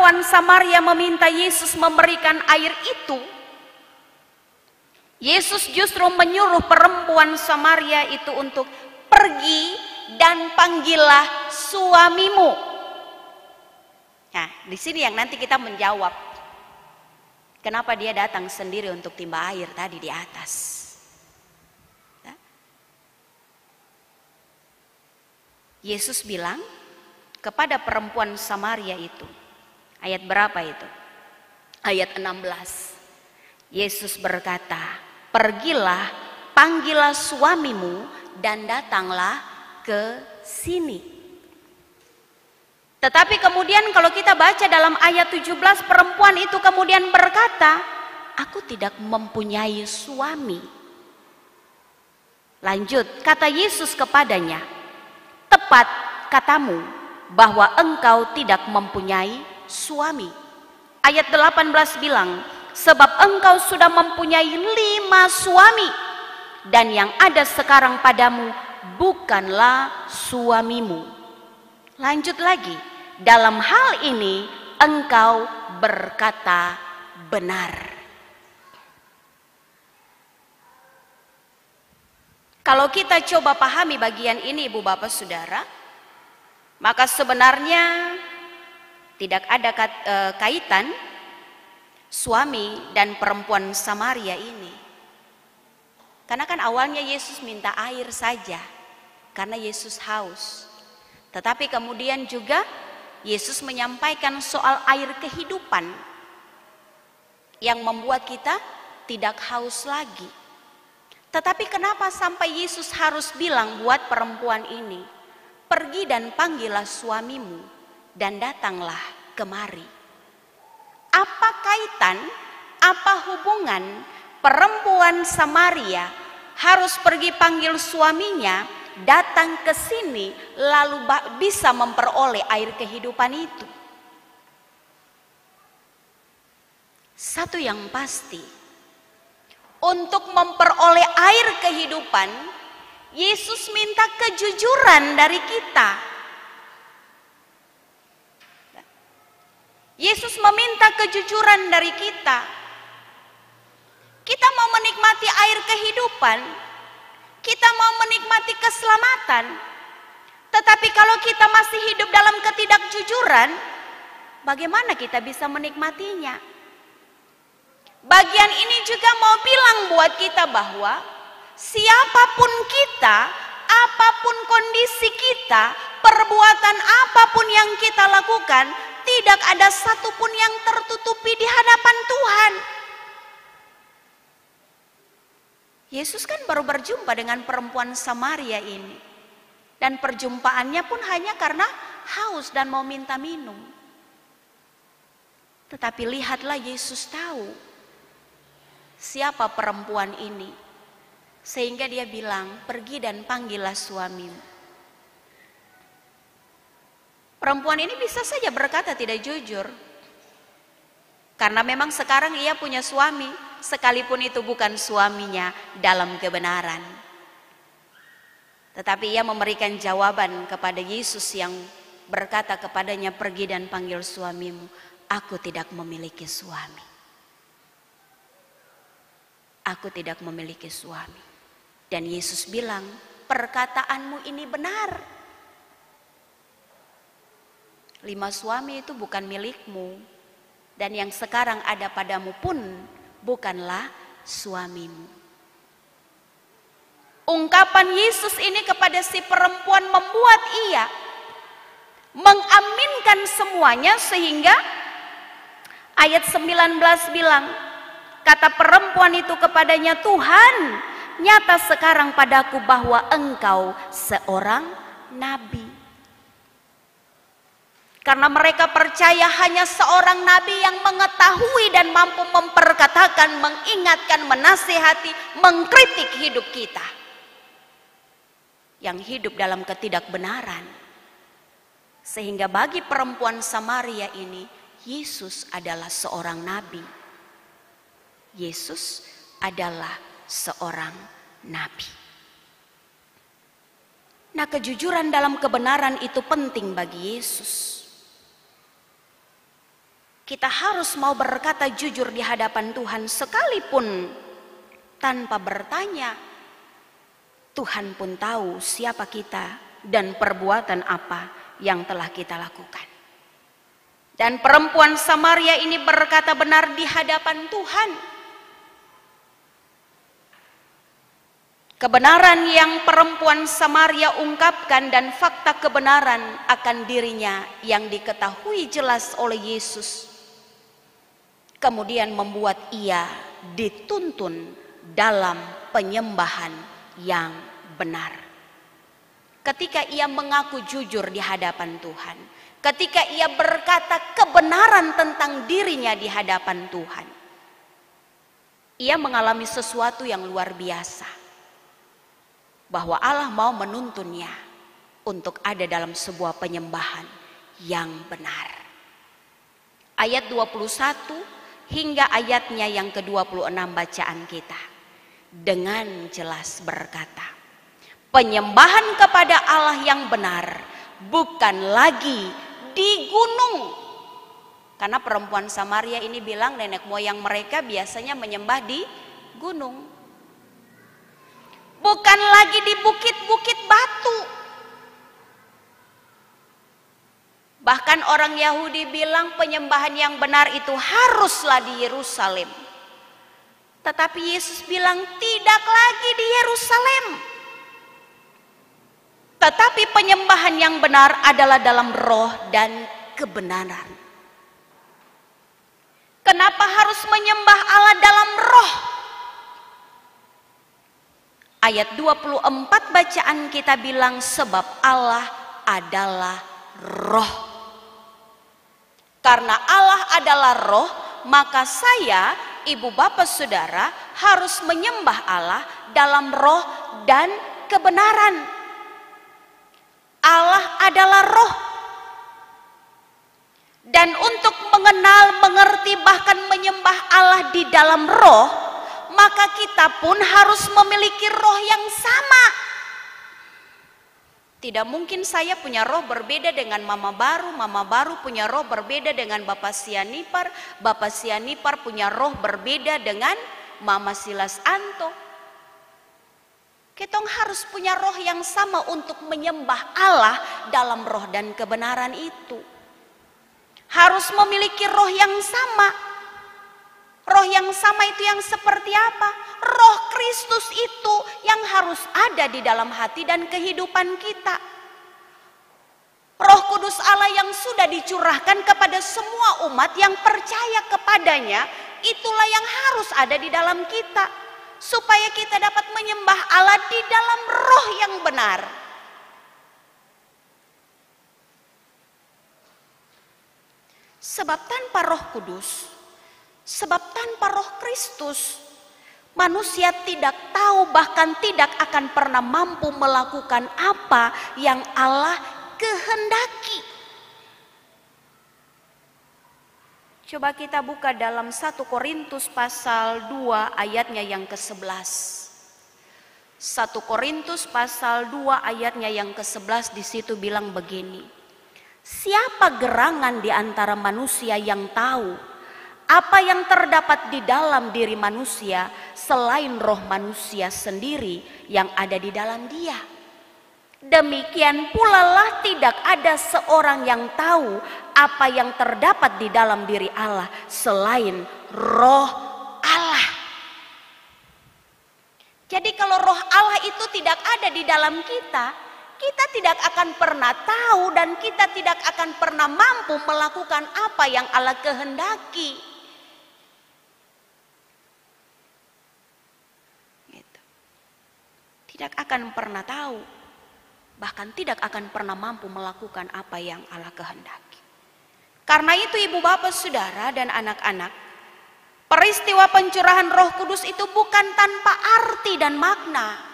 perempuan Samaria meminta Yesus memberikan air itu, Yesus justru menyuruh perempuan Samaria itu untuk pergi dan panggillah suamimu. Nah, di sini yang nanti kita menjawab kenapa dia datang sendiri untuk timba air tadi di atas. Ya. Yesus bilang kepada perempuan Samaria itu, ayat berapa itu? Ayat enam belas. Yesus berkata, pergilah, panggillah suamimu dan datanglah ke sini. Tetapi kemudian kalau kita baca dalam ayat tujuh belas, perempuan itu kemudian berkata, aku tidak mempunyai suami. Lanjut, kata Yesus kepadanya, tepat katamu bahwa engkau tidak mempunyai suami. Ayat delapan belas bilang, sebab engkau sudah mempunyai lima suami, dan yang ada sekarang padamu bukanlah suamimu. Lanjut lagi, dalam hal ini engkau berkata benar. Kalau kita coba pahami bagian ini, Ibu Bapak Saudara, maka sebenarnya tidak ada kaitan suami dan perempuan Samaria ini. Karena kan awalnya Yesus minta air saja, karena Yesus haus. Tetapi kemudian juga Yesus menyampaikan soal air kehidupan yang membuat kita tidak haus lagi. Tetapi kenapa sampai Yesus harus bilang buat perempuan ini, pergi dan panggillah suamimu dan datanglah kemari? Apa kaitan, apa hubungan perempuan Samaria harus pergi panggil suaminya, datang ke sini, lalu bisa memperoleh air kehidupan itu? Satu yang pasti, untuk memperoleh air kehidupan, Yesus minta kejujuran dari kita. Yesus meminta kejujuran dari kita. Kita mau menikmati air kehidupan, kita mau menikmati keselamatan, tetapi kalau kita masih hidup dalam ketidakjujuran, bagaimana kita bisa menikmatinya? Bagian ini juga mau bilang buat kita bahwa siapapun kita, apapun kondisi kita, perbuatan apapun yang kita lakukan, tidak ada satupun yang tertutupi di hadapan Tuhan. Yesus kan baru berjumpa dengan perempuan Samaria ini, dan perjumpaannya pun hanya karena haus dan mau minta minum. Tetapi lihatlah, Yesus tahu siapa perempuan ini, sehingga dia bilang, pergi dan panggillah suamimu. Perempuan ini bisa saja berkata tidak jujur, karena memang sekarang ia punya suami, sekalipun itu bukan suaminya dalam kebenaran. Tetapi ia memberikan jawaban kepada Yesus yang berkata kepadanya, pergi dan panggil suamimu. Aku tidak memiliki suami. Aku tidak memiliki suami. Dan Yesus bilang, perkataanmu ini benar. Lima suami itu bukan milikmu, dan yang sekarang ada padamu pun bukanlah suamimu. Ungkapan Yesus ini kepada si perempuan membuat ia mengaminkan semuanya, sehingga ayat sembilan belas bilang, kata perempuan itu kepadanya, Tuhan, nyata sekarang padaku bahwa engkau seorang nabi. Karena mereka percaya hanya seorang nabi yang mengetahui dan mampu memperkatakan, mengingatkan, menasihati, mengkritik hidup kita yang hidup dalam ketidakbenaran. Sehingga bagi perempuan Samaria ini, Yesus adalah seorang nabi. Yesus adalah seorang nabi. Nah, kejujuran dalam kebenaran itu penting bagi Yesus. Kita harus mau berkata jujur di hadapan Tuhan sekalipun tanpa bertanya. Tuhan pun tahu siapa kita dan perbuatan apa yang telah kita lakukan. Dan perempuan Samaria ini berkata benar di hadapan Tuhan. Kebenaran yang perempuan Samaria ungkapkan dan fakta kebenaran akan dirinya yang diketahui jelas oleh Yesus, kemudian membuat ia dituntun dalam penyembahan yang benar. Ketika ia mengaku jujur di hadapan Tuhan, ketika ia berkata kebenaran tentang dirinya di hadapan Tuhan, ia mengalami sesuatu yang luar biasa, bahwa Allah mau menuntunnya untuk ada dalam sebuah penyembahan yang benar. Ayat dua puluh satu hingga ayatnya yang ke dua puluh enam bacaan kita dengan jelas berkata, penyembahan kepada Allah yang benar bukan lagi di gunung. Karena perempuan Samaria ini bilang nenek moyang mereka biasanya menyembah di gunung. Bukan lagi di bukit-bukit batu. Bahkan orang Yahudi bilang penyembahan yang benar itu haruslah di Yerusalem. Tetapi Yesus bilang tidak lagi di Yerusalem. Tetapi penyembahan yang benar adalah dalam roh dan kebenaran. Kenapa harus menyembah Allah dalam roh? Ayat dua puluh empat bacaan kita bilang sebab Allah adalah roh. Karena Allah adalah roh, maka saya, ibu bapak saudara harus menyembah Allah dalam roh dan kebenaran. Allah adalah roh. Dan untuk mengenal, mengerti, bahkan menyembah Allah di dalam roh, maka kita pun harus memiliki roh yang sama. Tidak mungkin saya punya roh berbeda dengan mama baru, mama baru punya roh berbeda dengan bapak Sianipar, bapak Sianipar punya roh berbeda dengan mama Silas Anto. Kita harus punya roh yang sama untuk menyembah Allah dalam roh dan kebenaran itu. Harus memiliki roh yang sama. Roh yang sama itu yang seperti apa? Roh Kristus itu yang harus ada di dalam hati dan kehidupan kita. Roh Kudus Allah yang sudah dicurahkan kepada semua umat yang percaya kepadanya, itulah yang harus ada di dalam kita, supaya kita dapat menyembah Allah di dalam roh yang benar. Sebab tanpa Roh Kudus, sebab tanpa Roh Kristus, manusia tidak tahu, bahkan tidak akan pernah mampu melakukan apa yang Allah kehendaki. Coba kita buka dalam satu Korintus pasal dua ayatnya yang ke sebelas. satu Korintus pasal dua ayatnya yang ke sebelas, di situ bilang begini. Siapa gerangan di antara manusia yang tahu apa yang terdapat di dalam diri manusia selain roh manusia sendiri yang ada di dalam dia? Demikian pula lah tidak ada seorang yang tahu apa yang terdapat di dalam diri Allah selain roh Allah. Jadi kalau roh Allah itu tidak ada di dalam kita, kita tidak akan pernah tahu dan kita tidak akan pernah mampu melakukan apa yang Allah kehendaki. Gitu. Tidak akan pernah tahu, bahkan tidak akan pernah mampu melakukan apa yang Allah kehendaki. Karena itu ibu bapak saudara dan anak-anak, peristiwa pencurahan Roh Kudus itu bukan tanpa arti dan makna.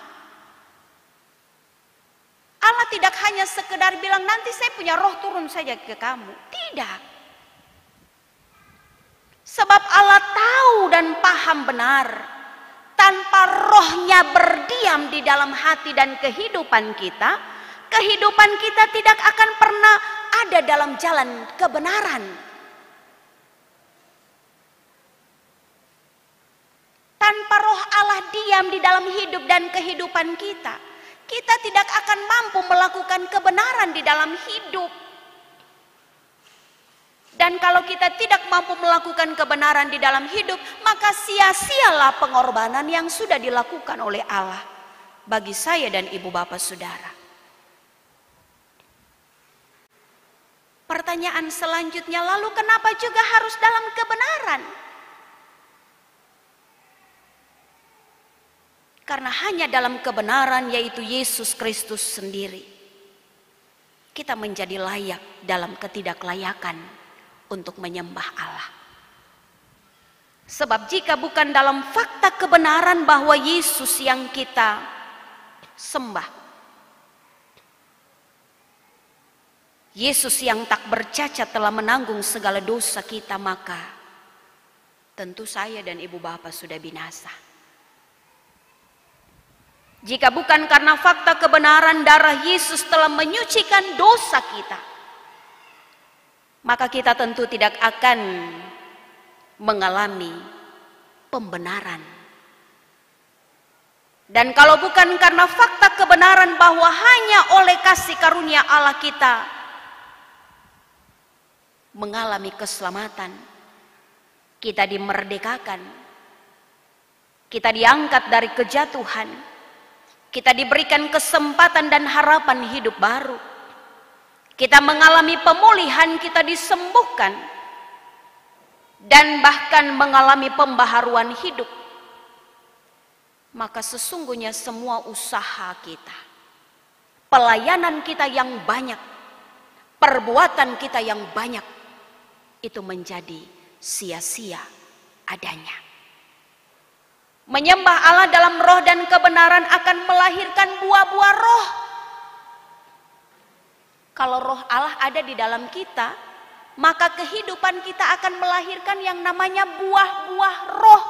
Allah tidak hanya sekedar bilang nanti saya punya roh turun saja ke kamu. Tidak. Sebab Allah tahu dan paham benar, tanpa rohnya berdiam di dalam hati dan kehidupan kita, kehidupan kita tidak akan pernah ada dalam jalan kebenaran. diam di dalam hidup dan kehidupan kita, kita tidak akan mampu melakukan kebenaran di dalam hidup. Dan kalau kita tidak mampu melakukan kebenaran di dalam hidup, maka sia-sialah pengorbanan yang sudah dilakukan oleh Allah bagi saya dan ibu bapak saudara. Pertanyaan selanjutnya, lalu kenapa juga harus dalam kebenaran? Karena hanya dalam kebenaran, yaitu Yesus Kristus sendiri, kita menjadi layak dalam ketidaklayakan untuk menyembah Allah. Sebab jika bukan dalam fakta kebenaran bahwa Yesus yang kita sembah, Yesus yang tak bercacat telah menanggung segala dosa kita, maka tentu saya dan ibu bapak sudah binasa. Jika bukan karena fakta kebenaran darah Yesus telah menyucikan dosa kita, maka kita tentu tidak akan mengalami pembenaran. Dan kalau bukan karena fakta kebenaran bahwa hanya oleh kasih karunia Allah kita mengalami keselamatan, kita dimerdekakan, kita diangkat dari kejatuhan, kita diberikan kesempatan dan harapan hidup baru, kita mengalami pemulihan, kita disembuhkan, dan bahkan mengalami pembaharuan hidup, maka sesungguhnya semua usaha kita, pelayanan kita yang banyak, perbuatan kita yang banyak, itu menjadi sia-sia adanya. Menyembah Allah dalam roh dan kebenaran akan melahirkan buah-buah roh. Kalau roh Allah ada di dalam kita, maka kehidupan kita akan melahirkan yang namanya buah-buah roh.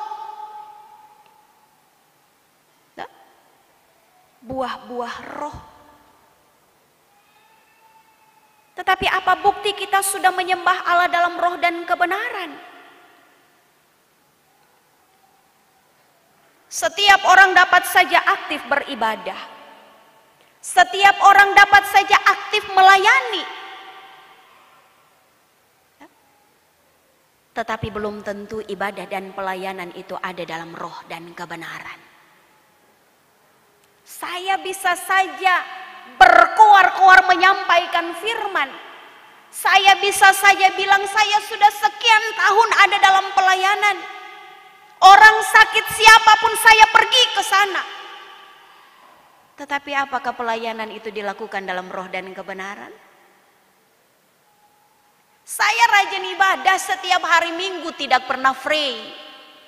Buah-buah roh. Tetapi apa bukti kita sudah menyembah Allah dalam roh dan kebenaran? Setiap orang dapat saja aktif beribadah. Setiap orang dapat saja aktif melayani. Tetapi belum tentu ibadah dan pelayanan itu ada dalam roh dan kebenaran. Saya bisa saja berkoar-koar menyampaikan firman. Saya bisa saja bilang saya sudah sekian tahun ada dalam pelayanan. Orang sakit siapapun saya pergi ke sana. Tetapi apakah pelayanan itu dilakukan dalam roh dan kebenaran? Saya rajin ibadah setiap hari Minggu, tidak pernah free.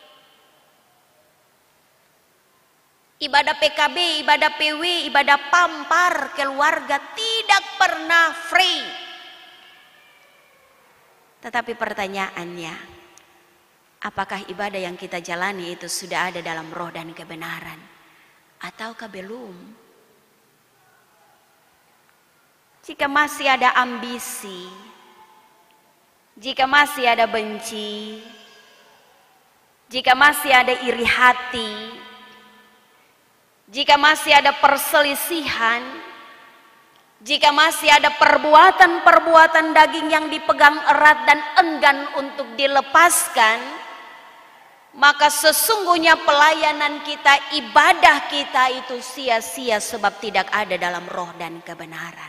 Ibadah P K B, ibadah P W, ibadah pampar keluarga tidak pernah free. Tetapi pertanyaannya, apakah ibadah yang kita jalani itu sudah ada dalam roh dan kebenaran? Ataukah belum? Jika masih ada ambisi, jika masih ada benci, jika masih ada iri hati, jika masih ada perselisihan, jika masih ada perbuatan-perbuatan daging yang dipegang erat dan enggan untuk dilepaskan, maka sesungguhnya pelayanan kita, ibadah kita itu sia-sia sebab tidak ada dalam roh dan kebenaran.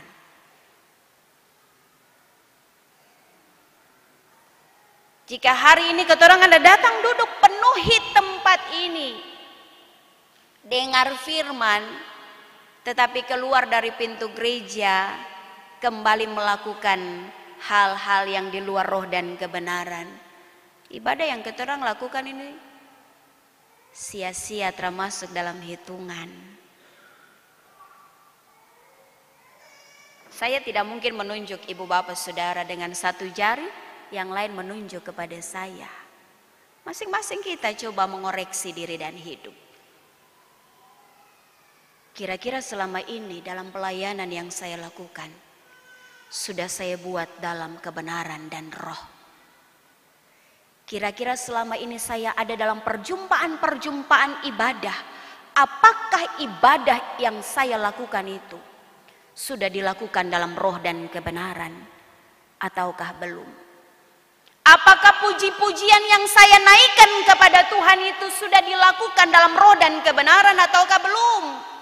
Jika hari ini keterangan Anda datang duduk penuhi tempat ini, dengar firman, tetapi keluar dari pintu gereja kembali melakukan hal-hal yang di luar roh dan kebenaran, ibadah yang keterang lakukan ini sia-sia, termasuk dalam hitungan. Saya tidak mungkin menunjuk ibu bapak saudara dengan satu jari, yang lain menunjuk kepada saya. Masing-masing kita coba mengoreksi diri dan hidup. Kira-kira selama ini dalam pelayanan yang saya lakukan, sudah saya buat dalam kebenaran dan roh. Kira-kira selama ini saya ada dalam perjumpaan-perjumpaan ibadah, apakah ibadah yang saya lakukan itu sudah dilakukan dalam roh dan kebenaran ataukah belum? Apakah puji-pujian yang saya naikkan kepada Tuhan itu sudah dilakukan dalam roh dan kebenaran ataukah belum?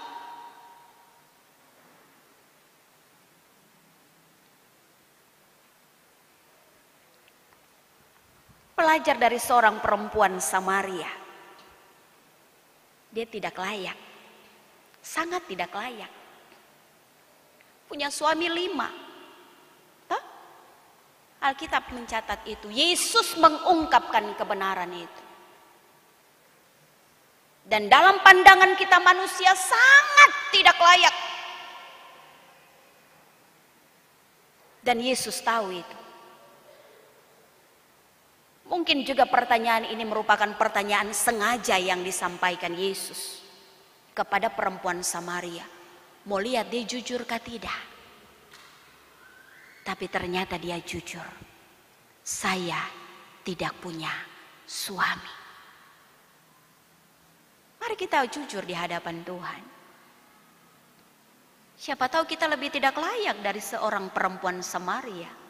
Belajar dari seorang perempuan Samaria. Dia tidak layak, sangat tidak layak. Punya suami lima. Toh? Alkitab mencatat itu. Yesus mengungkapkan kebenaran itu. Dan dalam pandangan kita manusia sangat tidak layak. Dan Yesus tahu itu. Mungkin juga pertanyaan ini merupakan pertanyaan sengaja yang disampaikan Yesus kepada perempuan Samaria. Mau lihat dia jujur kah tidak? Tapi ternyata dia jujur. Saya tidak punya suami. Mari kita jujur di hadapan Tuhan. Siapa tahu kita lebih tidak layak dari seorang perempuan Samaria.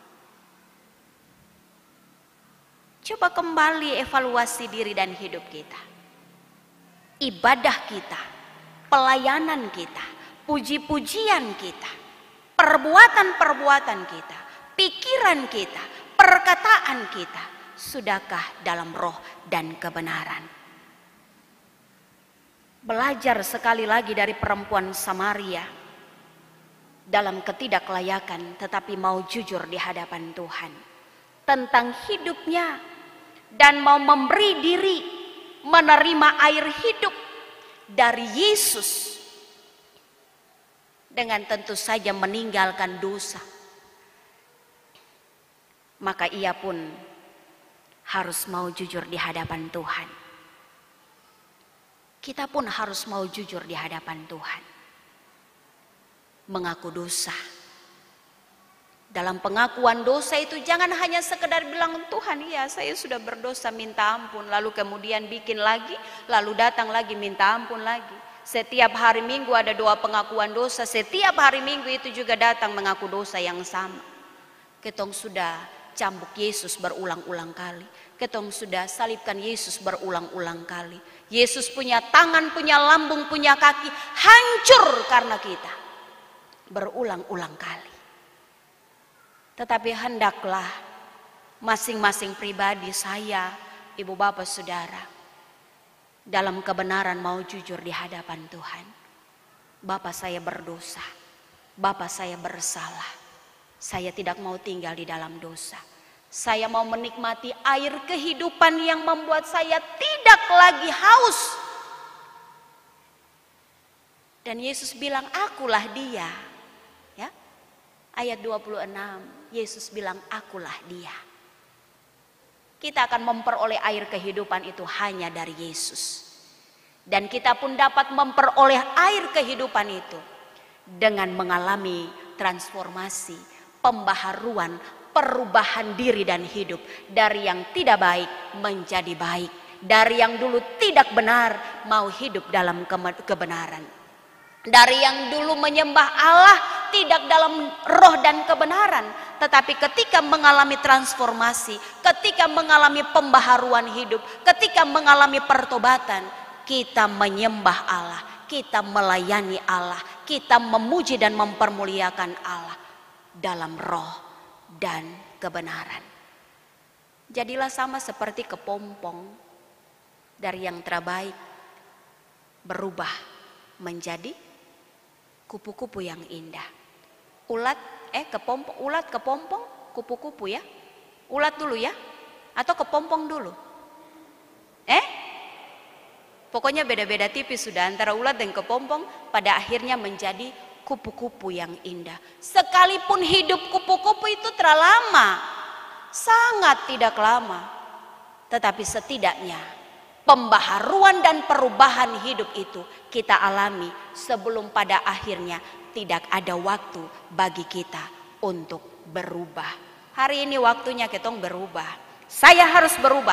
Coba kembali evaluasi diri dan hidup kita. Ibadah kita, pelayanan kita, puji-pujian kita, perbuatan-perbuatan kita, pikiran kita, perkataan kita, sudahkah dalam roh dan kebenaran? Belajar sekali lagi dari perempuan Samaria dalam ketidaklayakan tetapi mau jujur di hadapan Tuhan tentang hidupnya. Dan mau memberi diri menerima air hidup dari Yesus dengan tentu saja meninggalkan dosa. Maka ia pun harus mau jujur di hadapan Tuhan. Kita pun harus mau jujur di hadapan Tuhan. Mengaku dosa. Dalam pengakuan dosa itu jangan hanya sekedar bilang, Tuhan ya saya sudah berdosa minta ampun. Lalu kemudian bikin lagi, lalu datang lagi minta ampun lagi. Setiap hari Minggu ada doa pengakuan dosa. Setiap hari Minggu itu juga datang mengaku dosa yang sama. Ketong sudah cambuk Yesus berulang-ulang kali. Ketong sudah salibkan Yesus berulang-ulang kali. Yesus punya tangan, punya lambung, punya kaki. Hancur karena kita. Berulang-ulang kali. Tetapi hendaklah masing-masing pribadi saya, ibu bapak saudara, dalam kebenaran mau jujur di hadapan Tuhan. Bapak saya berdosa, bapak saya bersalah. Saya tidak mau tinggal di dalam dosa. Saya mau menikmati air kehidupan yang membuat saya tidak lagi haus. Dan Yesus bilang, akulah dia. Ya, ayat dua puluh enam. Yesus bilang, akulah dia. Kita akan memperoleh air kehidupan itu hanya dari Yesus. Dan kita pun dapat memperoleh air kehidupan itu dengan mengalami transformasi, pembaharuan, perubahan diri dan hidup. Dari yang tidak baik menjadi baik. Dari yang dulu tidak benar mau hidup dalam kebenaran. Dari yang dulu menyembah Allah tidak dalam roh dan kebenaran, tetapi ketika mengalami transformasi, ketika mengalami pembaharuan hidup, ketika mengalami pertobatan, kita menyembah Allah, kita melayani Allah, kita memuji dan mempermuliakan Allah dalam roh dan kebenaran. Jadilah sama seperti kepompong, dari yang terbaik berubah menjadi kupu-kupu yang indah. Ulat, eh kepompong, ulat kepompong, kupu-kupu ya. Ulat dulu ya, atau kepompong dulu? Eh? Pokoknya beda-beda tipis sudah antara ulat dan kepompong, pada akhirnya menjadi kupu-kupu yang indah. Sekalipun hidup kupu-kupu itu terlalu lama, sangat tidak lama, tetapi setidaknya pembaharuan dan perubahan hidup itu kita alami sebelum pada akhirnya tidak ada waktu bagi kita untuk berubah. Hari ini waktunya ketong berubah. Saya harus berubah.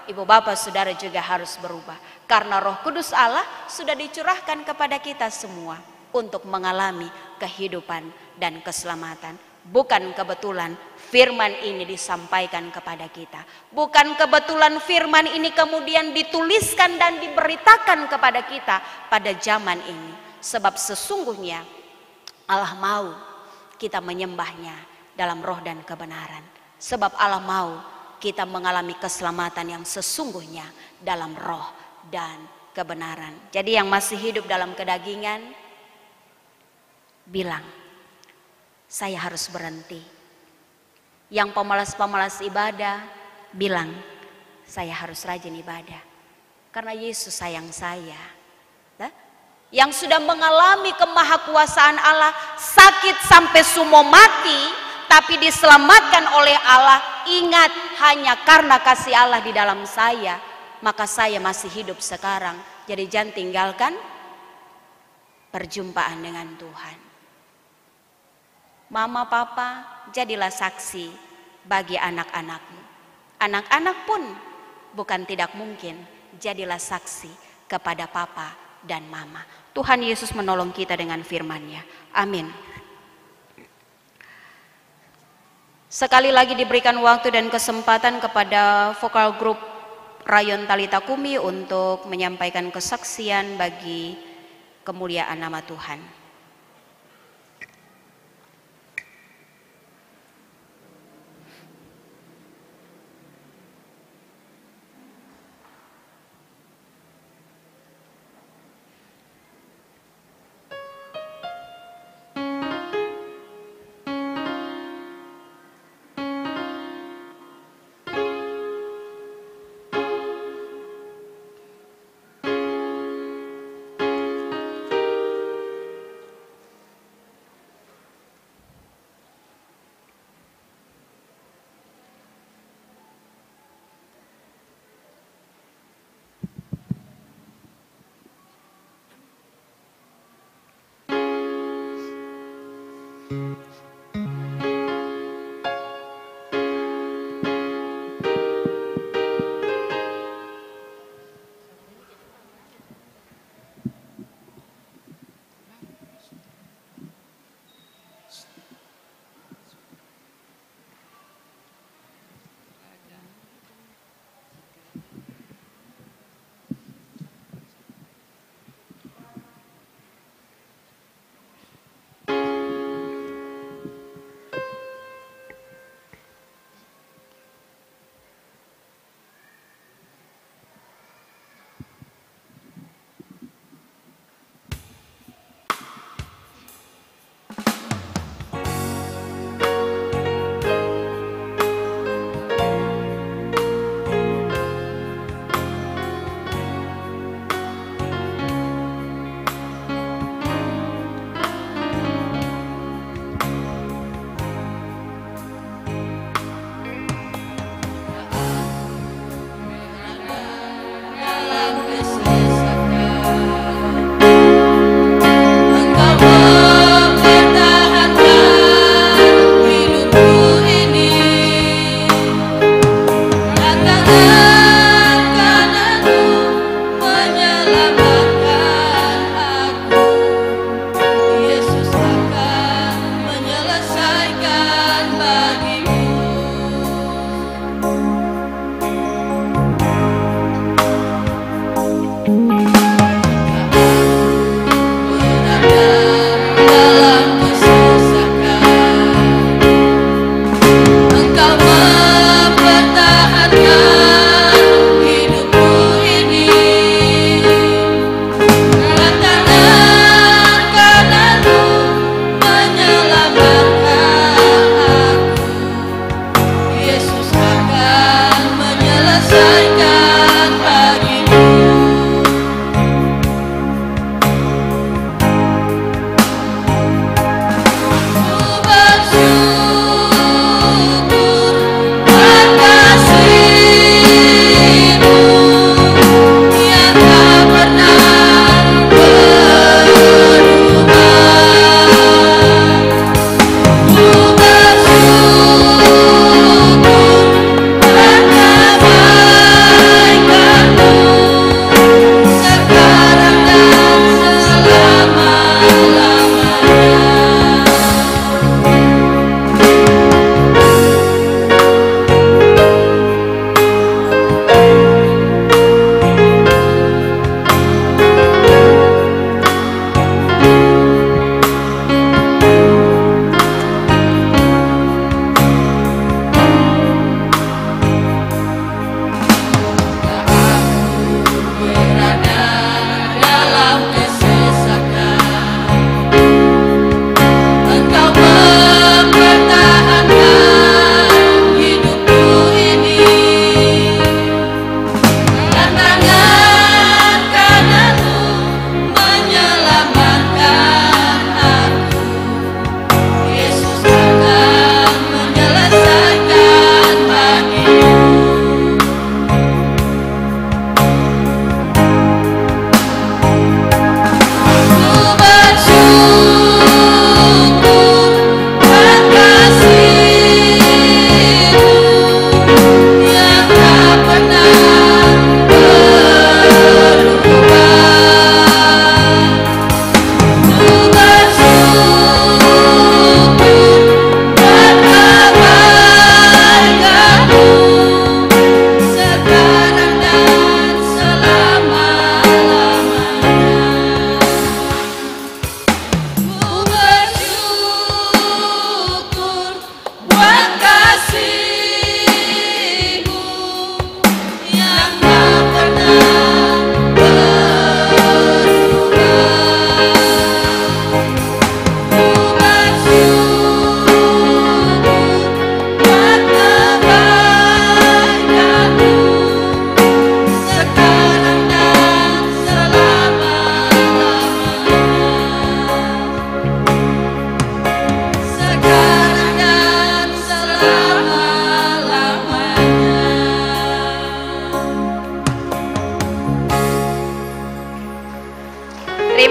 ibu bapak saudara juga harus berubah. Karena Roh Kudus Allah sudah dicurahkan kepada kita semua untuk mengalami kehidupan dan keselamatan. Bukan kebetulan firman ini disampaikan kepada kita. Bukan kebetulan firman ini kemudian dituliskan dan diberitakan kepada kita pada zaman ini. Sebab sesungguhnya Allah mau kita menyembahnya dalam roh dan kebenaran. Sebab Allah mau kita mengalami keselamatan yang sesungguhnya dalam roh dan kebenaran. Jadi yang masih hidup dalam kedagingan, bilang, saya harus berhenti. Yang pemalas-pemalas ibadah, bilang, saya harus rajin ibadah. Karena Yesus sayang saya. Nah, yang sudah mengalami kemahakuasaan Allah, sakit sampai sumo mati, tapi diselamatkan oleh Allah. Ingat, hanya karena kasih Allah di dalam saya, maka saya masih hidup sekarang. Jadi jangan tinggalkan perjumpaan dengan Tuhan. Mama, papa, jadilah saksi bagi anak-anakmu. Anak-anak pun bukan tidak mungkin, jadilah saksi kepada papa dan mama. Tuhan Yesus menolong kita dengan firman-Nya. Amin. Sekali lagi diberikan waktu dan kesempatan kepada vokal grup Rayon Talita Kumi untuk menyampaikan kesaksian bagi kemuliaan nama Tuhan.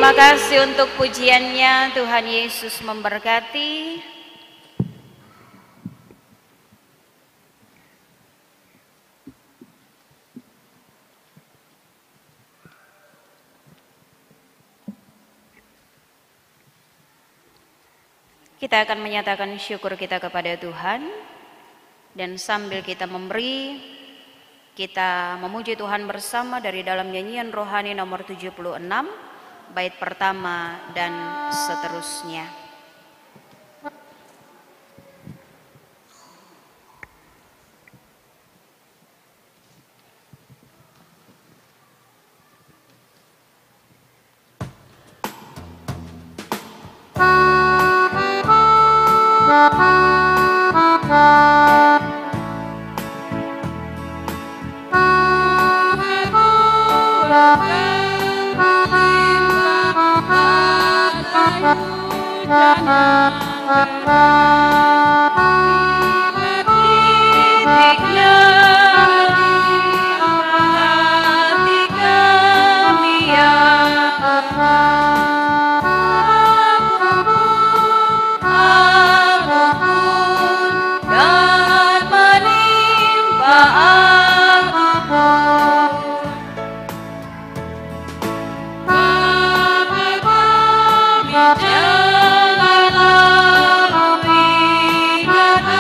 Terima kasih untuk pujiannya. Tuhan Yesus memberkati. Kita akan menyatakan syukur kita kepada Tuhan, dan sambil kita memberi, kita memuji Tuhan bersama dari dalam nyanyian rohani nomor tujuh puluh enam, bait pertama dan seterusnya. Jangan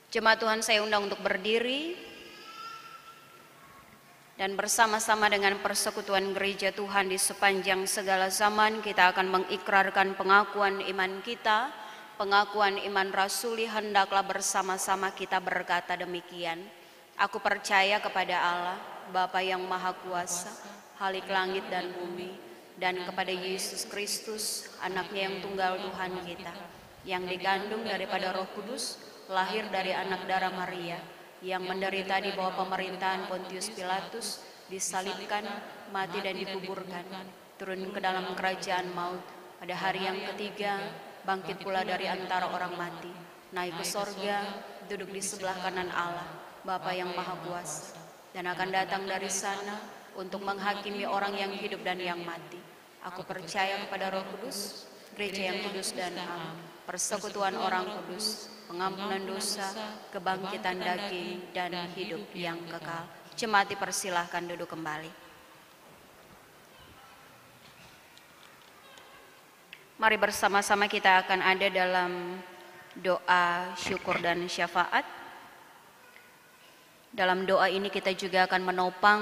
Jemaat Tuhan, saya undang untuk berdiri dan bersama-sama dengan persekutuan gereja Tuhan di sepanjang segala zaman kita akan mengikrarkan pengakuan iman kita, pengakuan iman rasuli. Hendaklah bersama-sama kita berkata demikian. Aku percaya kepada Allah, Bapa yang Maha Kuasa, Khalik langit dan bumi, dan kepada Yesus Kristus, anaknya yang tunggal Tuhan kita, yang dikandung daripada Roh Kudus, lahir dari anak darah Maria, yang menderita di bawah pemerintahan Pontius Pilatus, disalibkan, mati dan dikuburkan, turun ke dalam kerajaan maut, pada hari yang ketiga bangkit pula dari antara orang mati, naik ke sorga, duduk di sebelah kanan Allah, Bapa yang Maha Kuasa, dan akan datang dari sana untuk menghakimi orang yang hidup dan yang mati. Aku percaya kepada Roh Kudus, gereja yang kudus dan am, persekutuan orang kudus, pengampunan dosa, kebangkitan daging, dan hidup yang kekal. Jemaat dipersilahkan duduk kembali. Mari bersama-sama kita akan ada dalam doa syukur dan syafaat. Dalam doa ini kita juga akan menopang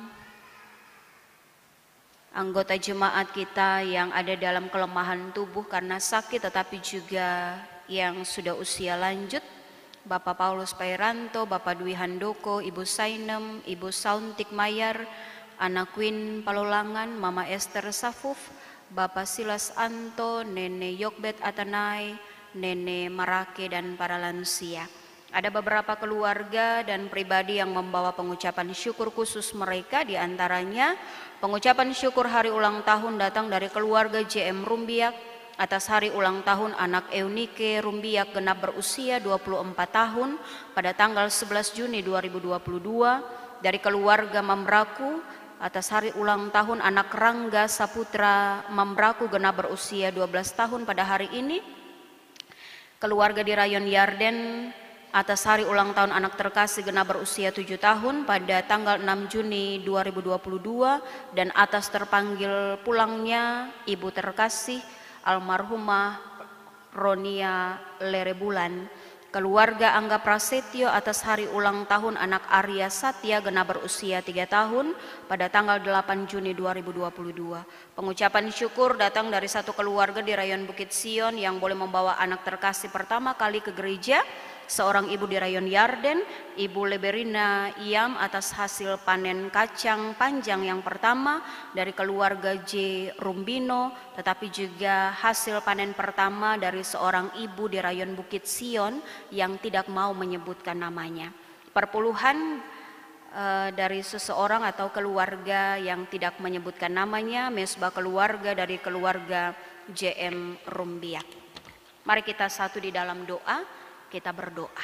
anggota jemaat kita yang ada dalam kelemahan tubuh karena sakit, tetapi juga yang sudah usia lanjut, Bapak Paulus Pairanto, Bapak Dwi Handoko, Ibu Sainem, Ibu Sauntik Mayar, Anak Queen Palolangan, Mama Esther Safuf, Bapak Silas Anto, Nene Yokbet Atanai, Nene Marake, dan para lansia. Ada beberapa keluarga dan pribadi yang membawa pengucapan syukur khusus mereka, diantaranya pengucapan syukur hari ulang tahun datang dari keluarga J M Rumbiak atas hari ulang tahun anak Eunike Rumbiak genap berusia dua puluh empat tahun pada tanggal sebelas Juni dua ribu dua puluh dua, dari keluarga Mambraku atas hari ulang tahun anak Rangga Saputra Mambraku genap berusia dua belas tahun pada hari ini, keluarga di Rayon Yarden atas hari ulang tahun anak terkasih genap berusia tujuh tahun pada tanggal enam Juni dua ribu dua puluh dua, dan atas terpanggil pulangnya ibu terkasih almarhumah Ronia Lerebulan, keluarga Angga Prasetyo atas hari ulang tahun anak Arya Satya genap berusia tiga tahun pada tanggal delapan Juni dua ribu dua puluh dua. Pengucapan syukur datang dari satu keluarga di Rayon Bukit Sion yang boleh membawa anak terkasih pertama kali ke gereja, seorang ibu di Rayon Yarden, Ibu Leberina Iam atas hasil panen kacang panjang yang pertama dari keluarga J Rumbino, tetapi juga hasil panen pertama dari seorang ibu di Rayon Bukit Sion yang tidak mau menyebutkan namanya. Perpuluhan uh, dari seseorang atau keluarga yang tidak menyebutkan namanya, mesbah keluarga dari keluarga J M Rumbiak. Mari kita satu di dalam doa. Kita berdoa.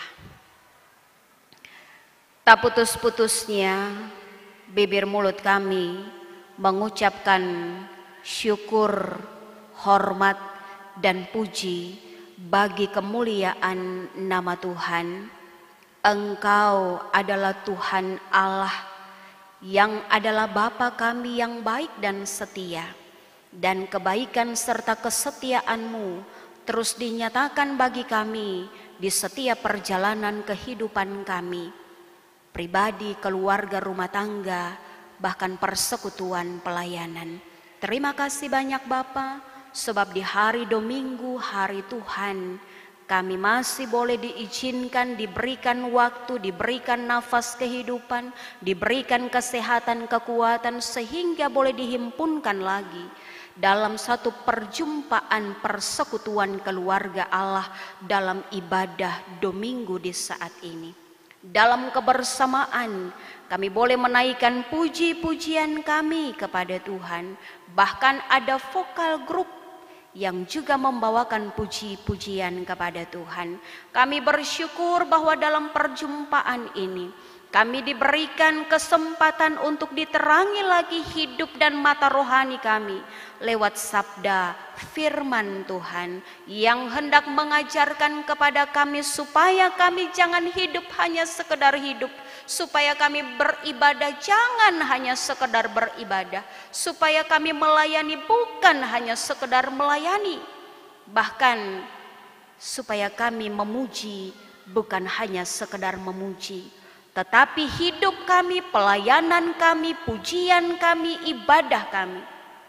Tak putus-putusnya bibir mulut kami mengucapkan syukur, hormat, dan puji bagi kemuliaan nama Tuhan. Engkau adalah Tuhan Allah yang adalah Bapa kami yang baik dan setia, dan kebaikan serta kesetiaan-Mu terus dinyatakan bagi kami di setiap perjalanan kehidupan kami, pribadi, keluarga, rumah tangga, bahkan persekutuan pelayanan. Terima kasih banyak Bapa, sebab di hari Dominggu, hari Tuhan, kami masih boleh diizinkan, diberikan waktu, diberikan nafas kehidupan, diberikan kesehatan, kekuatan, sehingga boleh dihimpunkan lagi dalam satu perjumpaan persekutuan keluarga Allah dalam ibadah Dominggu di saat ini. Dalam kebersamaan kami boleh menaikkan puji-pujian kami kepada Tuhan. Bahkan ada vokal grup yang juga membawakan puji-pujian kepada Tuhan. Kami bersyukur bahwa dalam perjumpaan ini kami diberikan kesempatan untuk diterangi lagi hidup dan mata rohani kami lewat sabda firman Tuhan yang hendak mengajarkan kepada kami supaya kami jangan hidup hanya sekedar hidup, supaya kami beribadah jangan hanya sekedar beribadah, supaya kami melayani bukan hanya sekedar melayani, bahkan supaya kami memuji bukan hanya sekedar memuji, tetapi hidup kami, pelayanan kami, pujian kami, ibadah kami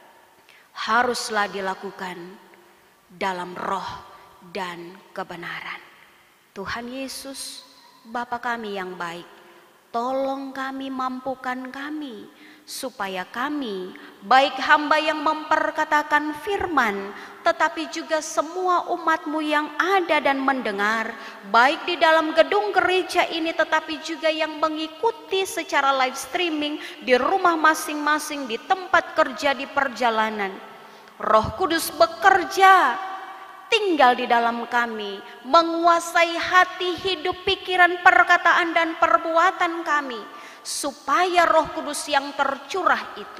haruslah dilakukan dalam roh dan kebenaran. Tuhan Yesus, Bapa kami yang baik, tolong kami, mampukan kami, supaya kami, baik hamba yang memperkatakan firman, tetapi juga semua umat-Mu yang ada dan mendengar, baik di dalam gedung gereja ini, tetapi juga yang mengikuti secara live streaming di rumah masing-masing, di tempat kerja, di perjalanan. Roh Kudus bekerja, tinggal di dalam kami, menguasai hati, hidup, pikiran, perkataan, dan perbuatan kami, supaya Roh Kudus yang tercurah itu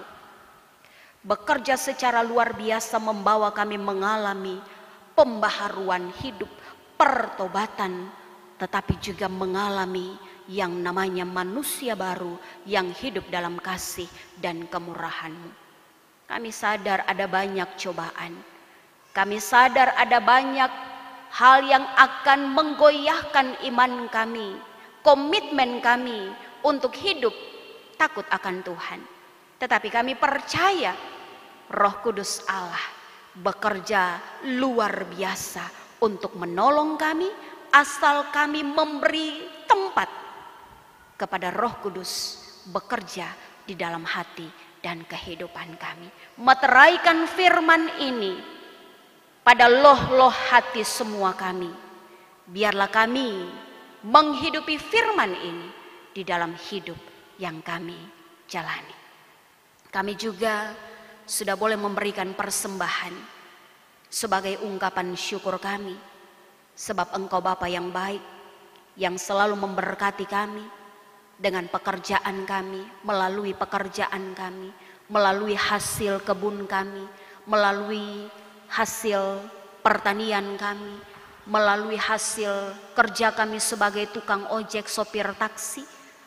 bekerja secara luar biasa, membawa kami mengalami pembaharuan hidup, pertobatan, tetapi juga mengalami yang namanya manusia baru yang hidup dalam kasih dan kemurahan-Mu. Kami sadar ada banyak cobaan, kami sadar ada banyak hal yang akan menggoyahkan iman kami, komitmen kami untuk hidup takut akan Tuhan. Tetapi kami percaya Roh Kudus Allah bekerja luar biasa untuk menolong kami, asal kami memberi tempat kepada Roh Kudus bekerja di dalam hati dan kehidupan kami. Meteraikan firman ini pada loh-loh hati semua kami. Biarlah kami menghidupi firman ini di dalam hidup yang kami jalani. Kami juga sudah boleh memberikan persembahan sebagai ungkapan syukur kami, sebab Engkau Bapa yang baik, yang selalu memberkati kami dengan pekerjaan kami, melalui pekerjaan kami, melalui hasil kebun kami, melalui hasil pertanian kami, melalui hasil kerja kami sebagai tukang ojek, sopir taksi,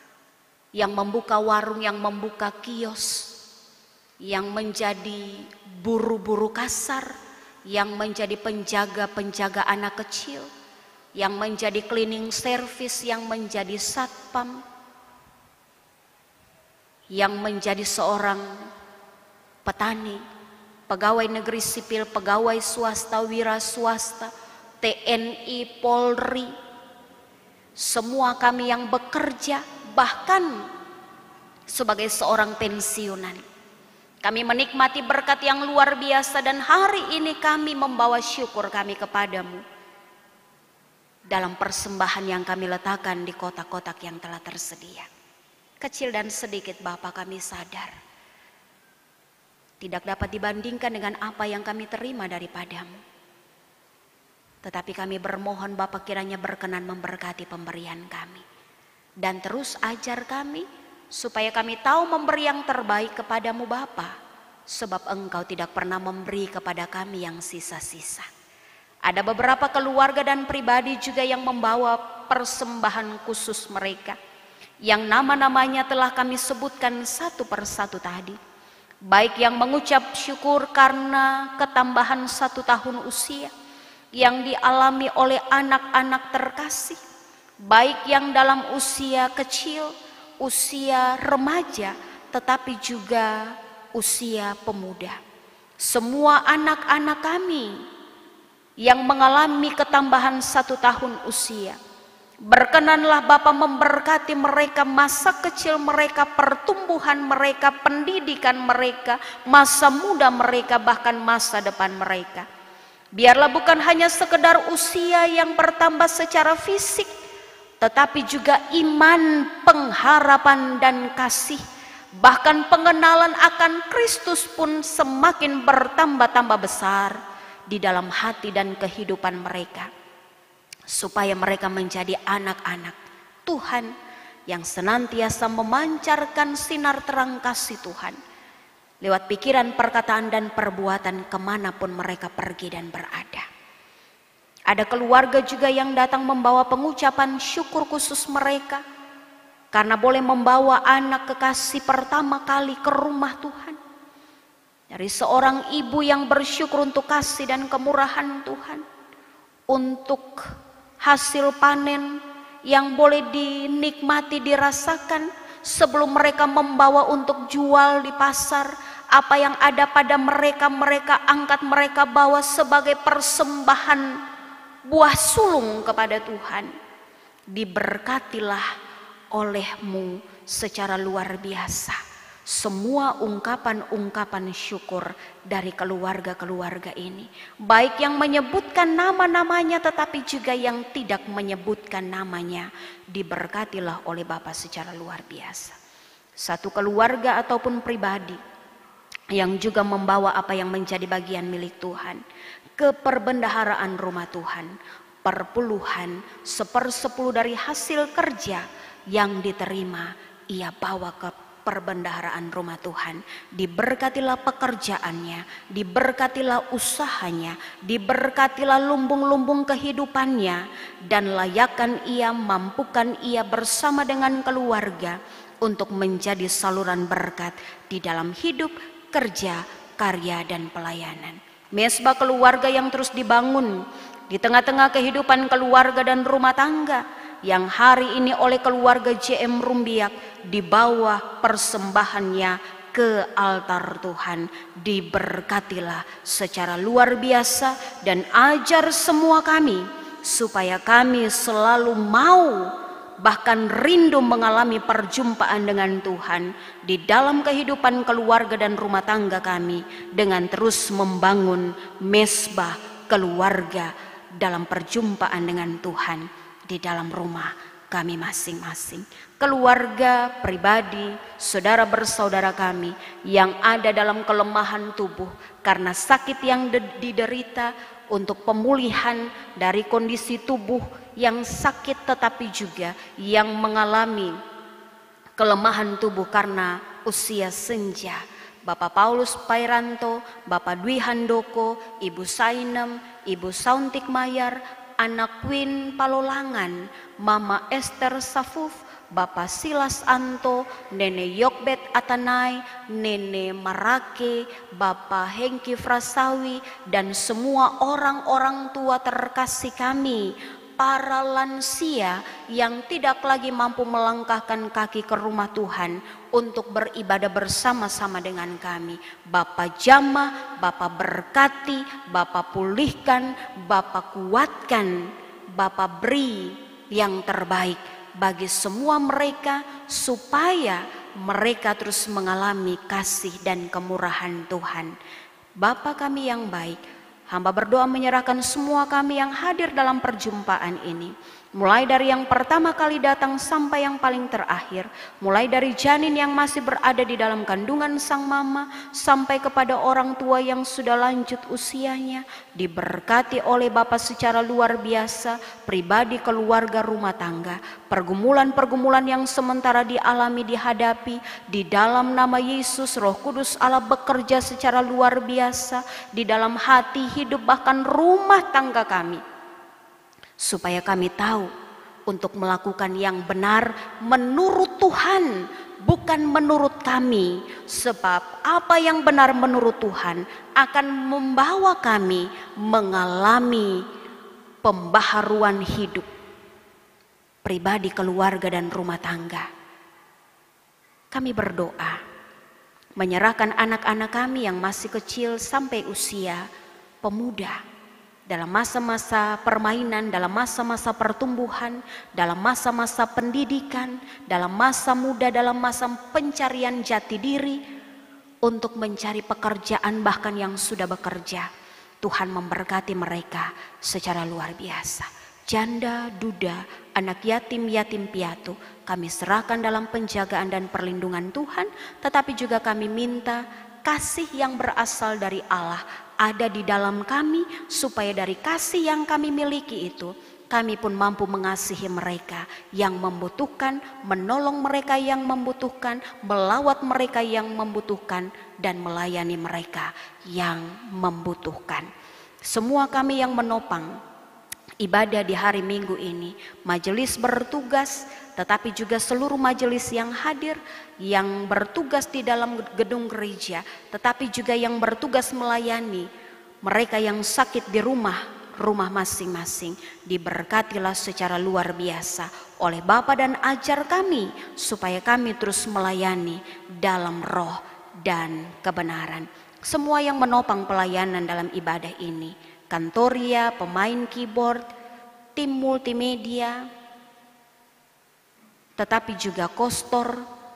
yang membuka warung, yang membuka kios, yang menjadi buru-buru kasar, yang menjadi penjaga-penjaga anak kecil, yang menjadi cleaning service, yang menjadi satpam, yang menjadi seorang petani, pegawai negeri sipil, pegawai swasta, wira swasta, T N I, Polri, semua kami yang bekerja, bahkan sebagai seorang pensiunan, kami menikmati berkat yang luar biasa, dan hari ini kami membawa syukur kami kepadamu dalam persembahan yang kami letakkan di kotak-kotak yang telah tersedia. Kecil dan sedikit Bapa, kami sadar tidak dapat dibandingkan dengan apa yang kami terima daripadamu. Tetapi kami bermohon Bapa, kiranya berkenan memberkati pemberian kami, dan terus ajar kami supaya kami tahu memberi yang terbaik kepadamu Bapa, sebab Engkau tidak pernah memberi kepada kami yang sisa-sisa. Ada beberapa keluarga dan pribadi juga yang membawa persembahan khusus mereka, yang nama-namanya telah kami sebutkan satu persatu tadi. Baik yang mengucap syukur karena ketambahan satu tahun usia yang dialami oleh anak-anak terkasih, baik yang dalam usia kecil, usia remaja, tetapi juga usia pemuda. Semua anak-anak kami yang mengalami ketambahan satu tahun usia, berkenanlah Bapa memberkati mereka, masa kecil mereka, pertumbuhan mereka, pendidikan mereka, masa muda mereka, bahkan masa depan mereka. Biarlah bukan hanya sekedar usia yang bertambah secara fisik, tetapi juga iman, pengharapan, dan kasih, bahkan pengenalan akan Kristus pun semakin bertambah-tambah besar di dalam hati dan kehidupan mereka, supaya mereka menjadi anak-anak Tuhan yang senantiasa memancarkan sinar terang kasih Tuhan lewat pikiran, perkataan, dan perbuatan kemanapun mereka pergi dan berada. Ada keluarga juga yang datang membawa pengucapan syukur khusus mereka karena boleh membawa anak kekasih pertama kali ke rumah Tuhan. Dari seorang ibu yang bersyukur untuk kasih dan kemurahan Tuhan, untuk hasil panen yang boleh dinikmati, dirasakan sebelum mereka membawa untuk jual di pasar. Apa yang ada pada mereka, mereka angkat, mereka bawa sebagai persembahan buah sulung kepada Tuhan. Diberkatilah oleh-Mu secara luar biasa semua ungkapan-ungkapan syukur dari keluarga-keluarga ini, baik yang menyebutkan nama-namanya tetapi juga yang tidak menyebutkan namanya. Diberkatilah oleh Bapa secara luar biasa. Satu keluarga ataupun pribadi yang juga membawa apa yang menjadi bagian milik Tuhan ke perbendaharaan rumah Tuhan, perpuluhan sepersepuluh dari hasil kerja yang diterima ia bawa ke perbendaharaan rumah Tuhan. Diberkatilah pekerjaannya, diberkatilah usahanya, diberkatilah lumbung-lumbung kehidupannya, dan layakkan ia, mampukan ia bersama dengan keluarga untuk menjadi saluran berkat di dalam hidup, kerja, karya, dan pelayanan. Mesbah keluarga yang terus dibangun di tengah-tengah kehidupan keluarga dan rumah tangga, yang hari ini oleh keluarga J M Rumbiak di bawah persembahannya ke altar Tuhan. Diberkatilah secara luar biasa, dan ajar semua kami supaya kami selalu mau, bahkan rindu mengalami perjumpaan dengan Tuhan di dalam kehidupan keluarga dan rumah tangga kami, dengan terus membangun mesbah keluarga dalam perjumpaan dengan Tuhan di dalam rumah kami masing-masing. Keluarga, pribadi, saudara bersaudara kami yang ada dalam kelemahan tubuh karena sakit yang diderita, untuk pemulihan dari kondisi tubuh yang sakit tetapi juga yang mengalami kelemahan tubuh karena usia senja. Bapak Paulus Pairanto, Bapak Dwi Handoko, Ibu Sainem, Ibu Sauntik Mayar, Anak Queen Palolangan, Mama Esther Safuf, Bapak Silas Anto, Nenek Yokbet Atanai, Nenek Marake, Bapak Hengki Frasawi, dan semua orang-orang tua terkasih kami, para lansia yang tidak lagi mampu melangkahkan kaki ke rumah Tuhan untuk beribadah bersama-sama dengan kami. Bapak jamah, Bapak berkati, Bapak pulihkan, Bapak kuatkan, Bapak beri yang terbaik bagi semua mereka supaya mereka terus mengalami kasih dan kemurahan Tuhan. Bapa kami yang baik, hamba berdoa menyerahkan semua kami yang hadir dalam perjumpaan ini, mulai dari yang pertama kali datang sampai yang paling terakhir, mulai dari janin yang masih berada di dalam kandungan sang mama sampai kepada orang tua yang sudah lanjut usianya. Diberkati oleh Bapa secara luar biasa, pribadi, keluarga, rumah tangga, pergumulan-pergumulan yang sementara dialami, dihadapi, di dalam nama Yesus. Roh Kudus Allah bekerja secara luar biasa di dalam hati, hidup, bahkan rumah tangga kami, supaya kami tahu untuk melakukan yang benar menurut Tuhan, bukan menurut kami. Sebab apa yang benar menurut Tuhan akan membawa kami mengalami pembaharuan hidup pribadi, keluarga, dan rumah tangga. Kami berdoa menyerahkan anak-anak kami yang masih kecil sampai usia pemuda, dalam masa-masa permainan, dalam masa-masa pertumbuhan, dalam masa-masa pendidikan, dalam masa muda, dalam masa pencarian jati diri, untuk mencari pekerjaan, bahkan yang sudah bekerja. Tuhan memberkati mereka secara luar biasa. Janda, duda, anak yatim, yatim piatu, kami serahkan dalam penjagaan dan perlindungan Tuhan. Tetapi juga kami minta kasih yang berasal dari Allah ada di dalam kami, supaya dari kasih yang kami miliki itu kami pun mampu mengasihi mereka yang membutuhkan, menolong mereka yang membutuhkan, melawat mereka yang membutuhkan, dan melayani mereka yang membutuhkan. Semua kami yang menopang ibadah di hari Minggu ini, majelis bertugas, tetapi juga seluruh majelis yang hadir, yang bertugas di dalam gedung gereja, tetapi juga yang bertugas melayani mereka yang sakit di rumah, rumah masing-masing. Diberkatilah secara luar biasa oleh Bapa dan ajar kami supaya kami terus melayani dalam roh dan kebenaran. Semua yang menopang pelayanan dalam ibadah ini, kantoria, pemain keyboard, tim multimedia, tetapi juga kostor,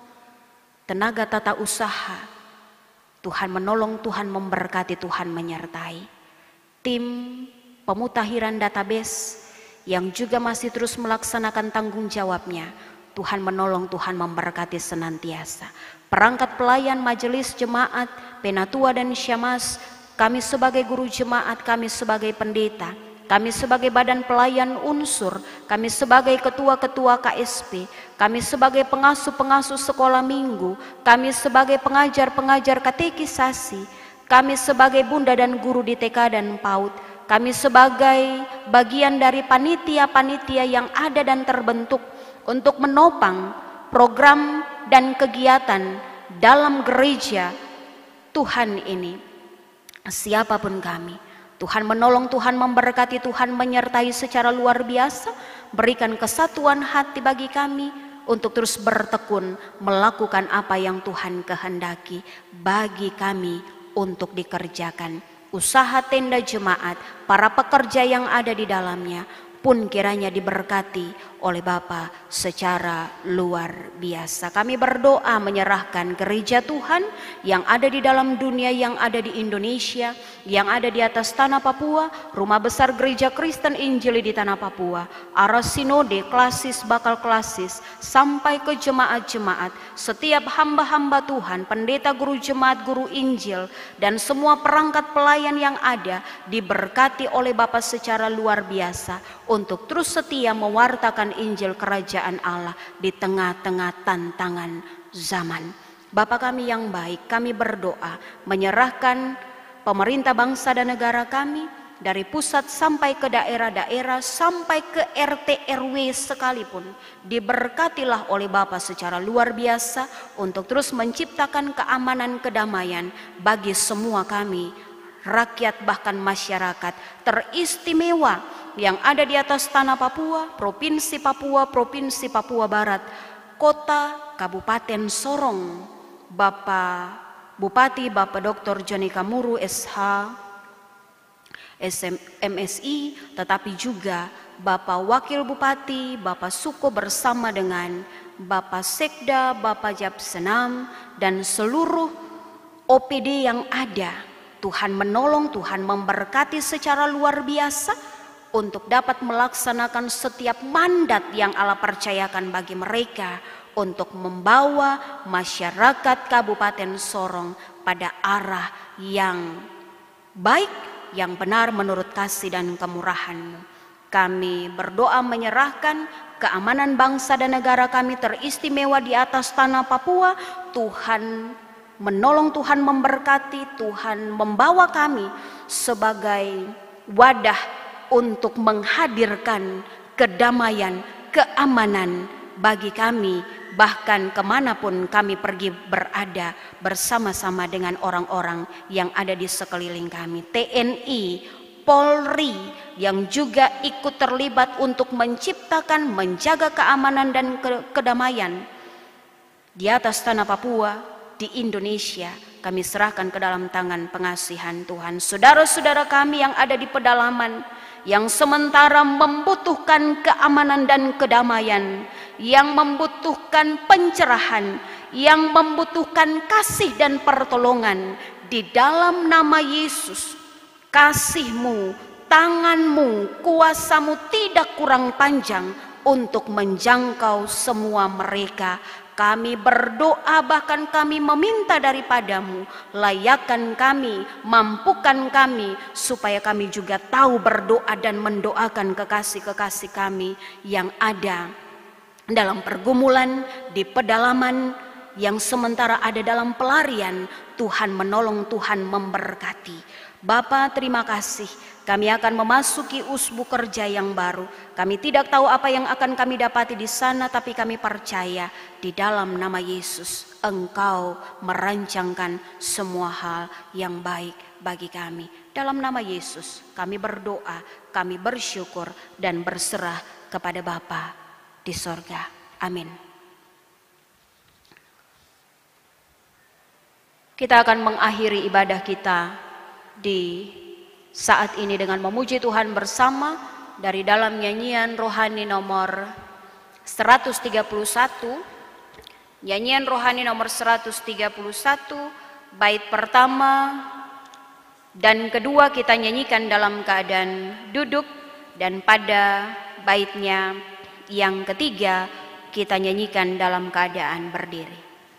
tenaga tata usaha, Tuhan menolong, Tuhan memberkati, Tuhan menyertai. Tim pemutahiran database yang juga masih terus melaksanakan tanggung jawabnya, Tuhan menolong, Tuhan memberkati senantiasa. Perangkat pelayan majelis jemaat, penatua dan syamas, kami sebagai guru jemaat, kami sebagai pendeta, kami sebagai badan pelayan unsur, kami sebagai ketua-ketua K S P, kami sebagai pengasuh-pengasuh sekolah minggu, kami sebagai pengajar-pengajar katekisasi, kami sebagai bunda dan guru di T K dan PAUD, kami sebagai bagian dari panitia-panitia yang ada dan terbentuk untuk menopang program dan kegiatan dalam gereja Tuhan ini. Siapapun kami, Tuhan menolong, Tuhan memberkati, Tuhan menyertai secara luar biasa. Berikan kesatuan hati bagi kami untuk terus bertekun melakukan apa yang Tuhan kehendaki bagi kami untuk dikerjakan. Usaha tenda jemaat, para pekerja yang ada di dalamnya pun kiranya diberkati oleh Bapa secara luar biasa. Kami berdoa menyerahkan gereja Tuhan yang ada di dalam dunia, yang ada di Indonesia, yang ada di atas tanah Papua, rumah besar gereja Kristen Injili di tanah Papua, arah sinode, klasis bakal klasis, sampai ke jemaat-jemaat, setiap hamba-hamba Tuhan, pendeta, guru jemaat, guru Injil, dan semua perangkat pelayan yang ada diberkati oleh Bapa secara luar biasa untuk terus setia mewartakan Injil kerajaan Allah di tengah-tengah tantangan zaman. Bapa kami yang baik, kami berdoa menyerahkan pemerintah bangsa dan negara kami dari pusat sampai ke daerah-daerah, sampai ke R T R W sekalipun, diberkatilah oleh Bapa secara luar biasa untuk terus menciptakan keamanan, kedamaian bagi semua kami, rakyat bahkan masyarakat teristimewa yang ada di atas tanah Papua, Provinsi Papua, Provinsi Papua Barat, Kota Kabupaten Sorong, Bapak Bupati, Bapak Doktor Joni Kamuru S H M S I, tetapi juga Bapak Wakil Bupati, Bapak Suko bersama dengan Bapak Sekda, Bapak Japsenam, dan seluruh O P D yang ada. Tuhan menolong, Tuhan memberkati secara luar biasa untuk dapat melaksanakan setiap mandat yang Allah percayakan bagi mereka untuk membawa masyarakat Kabupaten Sorong pada arah yang baik, yang benar menurut kasih dan kemurahan-Mu. Kami berdoa menyerahkan keamanan bangsa dan negara kami teristimewa di atas tanah Papua. Tuhan menolong, Tuhan memberkati, Tuhan membawa kami sebagai wadah untuk menghadirkan kedamaian, keamanan bagi kami, bahkan kemanapun kami pergi berada bersama-sama dengan orang-orang yang ada di sekeliling kami. T N I, Polri yang juga ikut terlibat untuk menciptakan, menjaga keamanan dan kedamaian di atas tanah Papua, di Indonesia, kami serahkan ke dalam tangan pengasihan Tuhan. Saudara-saudara kami yang ada di pedalaman, yang sementara membutuhkan keamanan dan kedamaian, yang membutuhkan pencerahan, yang membutuhkan kasih dan pertolongan, di dalam nama Yesus, kasih-Mu, tangan-Mu, kuasa-Mu tidak kurang panjang untuk menjangkau semua mereka. Kami berdoa, bahkan kami meminta daripada-Mu, layakkan kami, mampukan kami, supaya kami juga tahu berdoa dan mendoakan kekasih-kekasih kami yang ada dalam pergumulan, di pedalaman, yang sementara ada dalam pelarian. Tuhan menolong, Tuhan memberkati. Bapa, terima kasih. Kami akan memasuki usbu kerja yang baru. Kami tidak tahu apa yang akan kami dapati di sana, tapi kami percaya di dalam nama Yesus, Engkau merancangkan semua hal yang baik bagi kami. Dalam nama Yesus, kami berdoa, kami bersyukur dan berserah kepada Bapa di sorga. Amin. Kita akan mengakhiri ibadah kita di saat ini dengan memuji Tuhan bersama dari dalam nyanyian rohani nomor seratus tiga puluh satu. Nyanyian rohani nomor seratus tiga puluh satu, bait pertama dan kedua kita nyanyikan dalam keadaan duduk, dan pada baitnya yang ketiga kita nyanyikan dalam keadaan berdiri.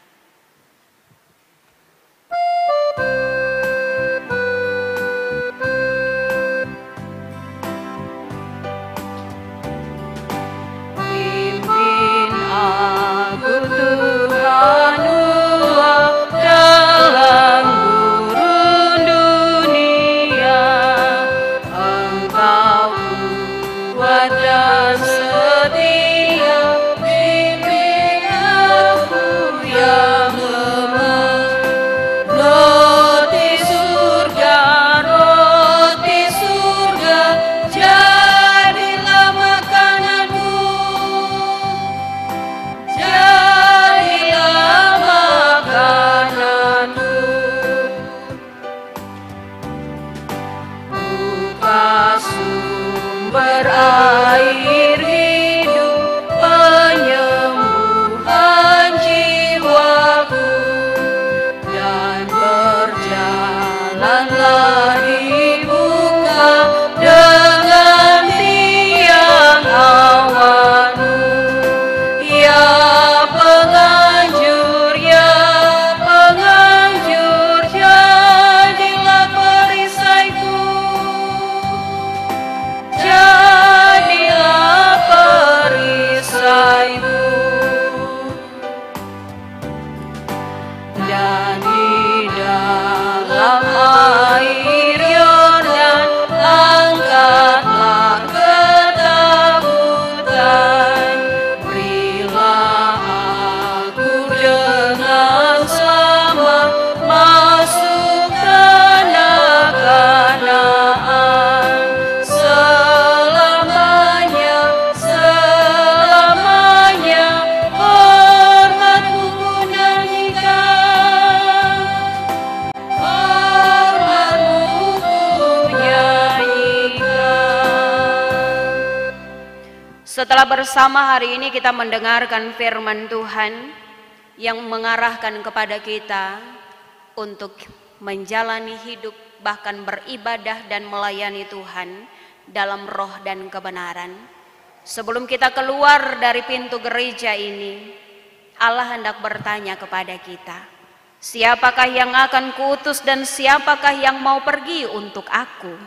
Setelah bersama hari ini kita mendengarkan firman Tuhan yang mengarahkan kepada kita untuk menjalani hidup, bahkan beribadah dan melayani Tuhan dalam roh dan kebenaran. Sebelum kita keluar dari pintu gereja ini, Allah hendak bertanya kepada kita, siapakah yang akan kuutus dan siapakah yang mau pergi untuk aku?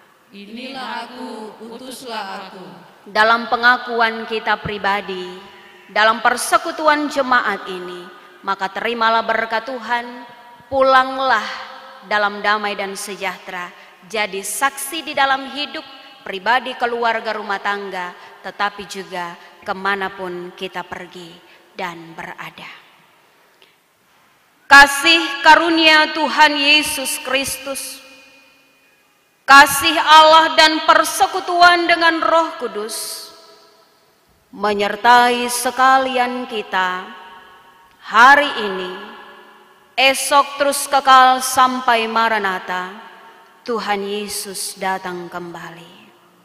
Inilah aku, utuslah aku. Dalam pengakuan kita pribadi, dalam persekutuan jemaat ini, maka terimalah berkat Tuhan, pulanglah dalam damai dan sejahtera, jadi saksi di dalam hidup pribadi, keluarga, rumah tangga, tetapi juga kemanapun kita pergi dan berada. Kasih karunia Tuhan Yesus Kristus, kasih Allah dan persekutuan dengan Roh Kudus menyertai sekalian kita hari ini, esok, terus kekal sampai Maranatha, Tuhan Yesus datang kembali.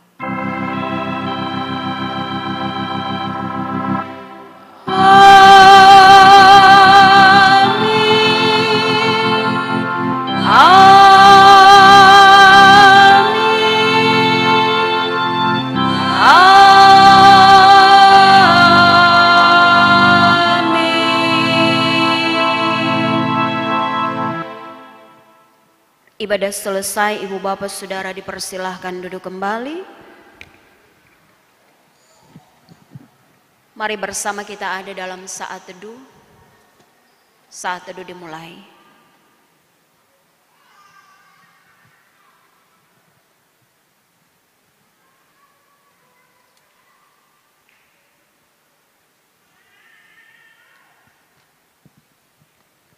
Ibadah selesai, Ibu Bapak Saudara dipersilahkan duduk kembali. Mari bersama kita ada dalam saat teduh. Saat teduh dimulai.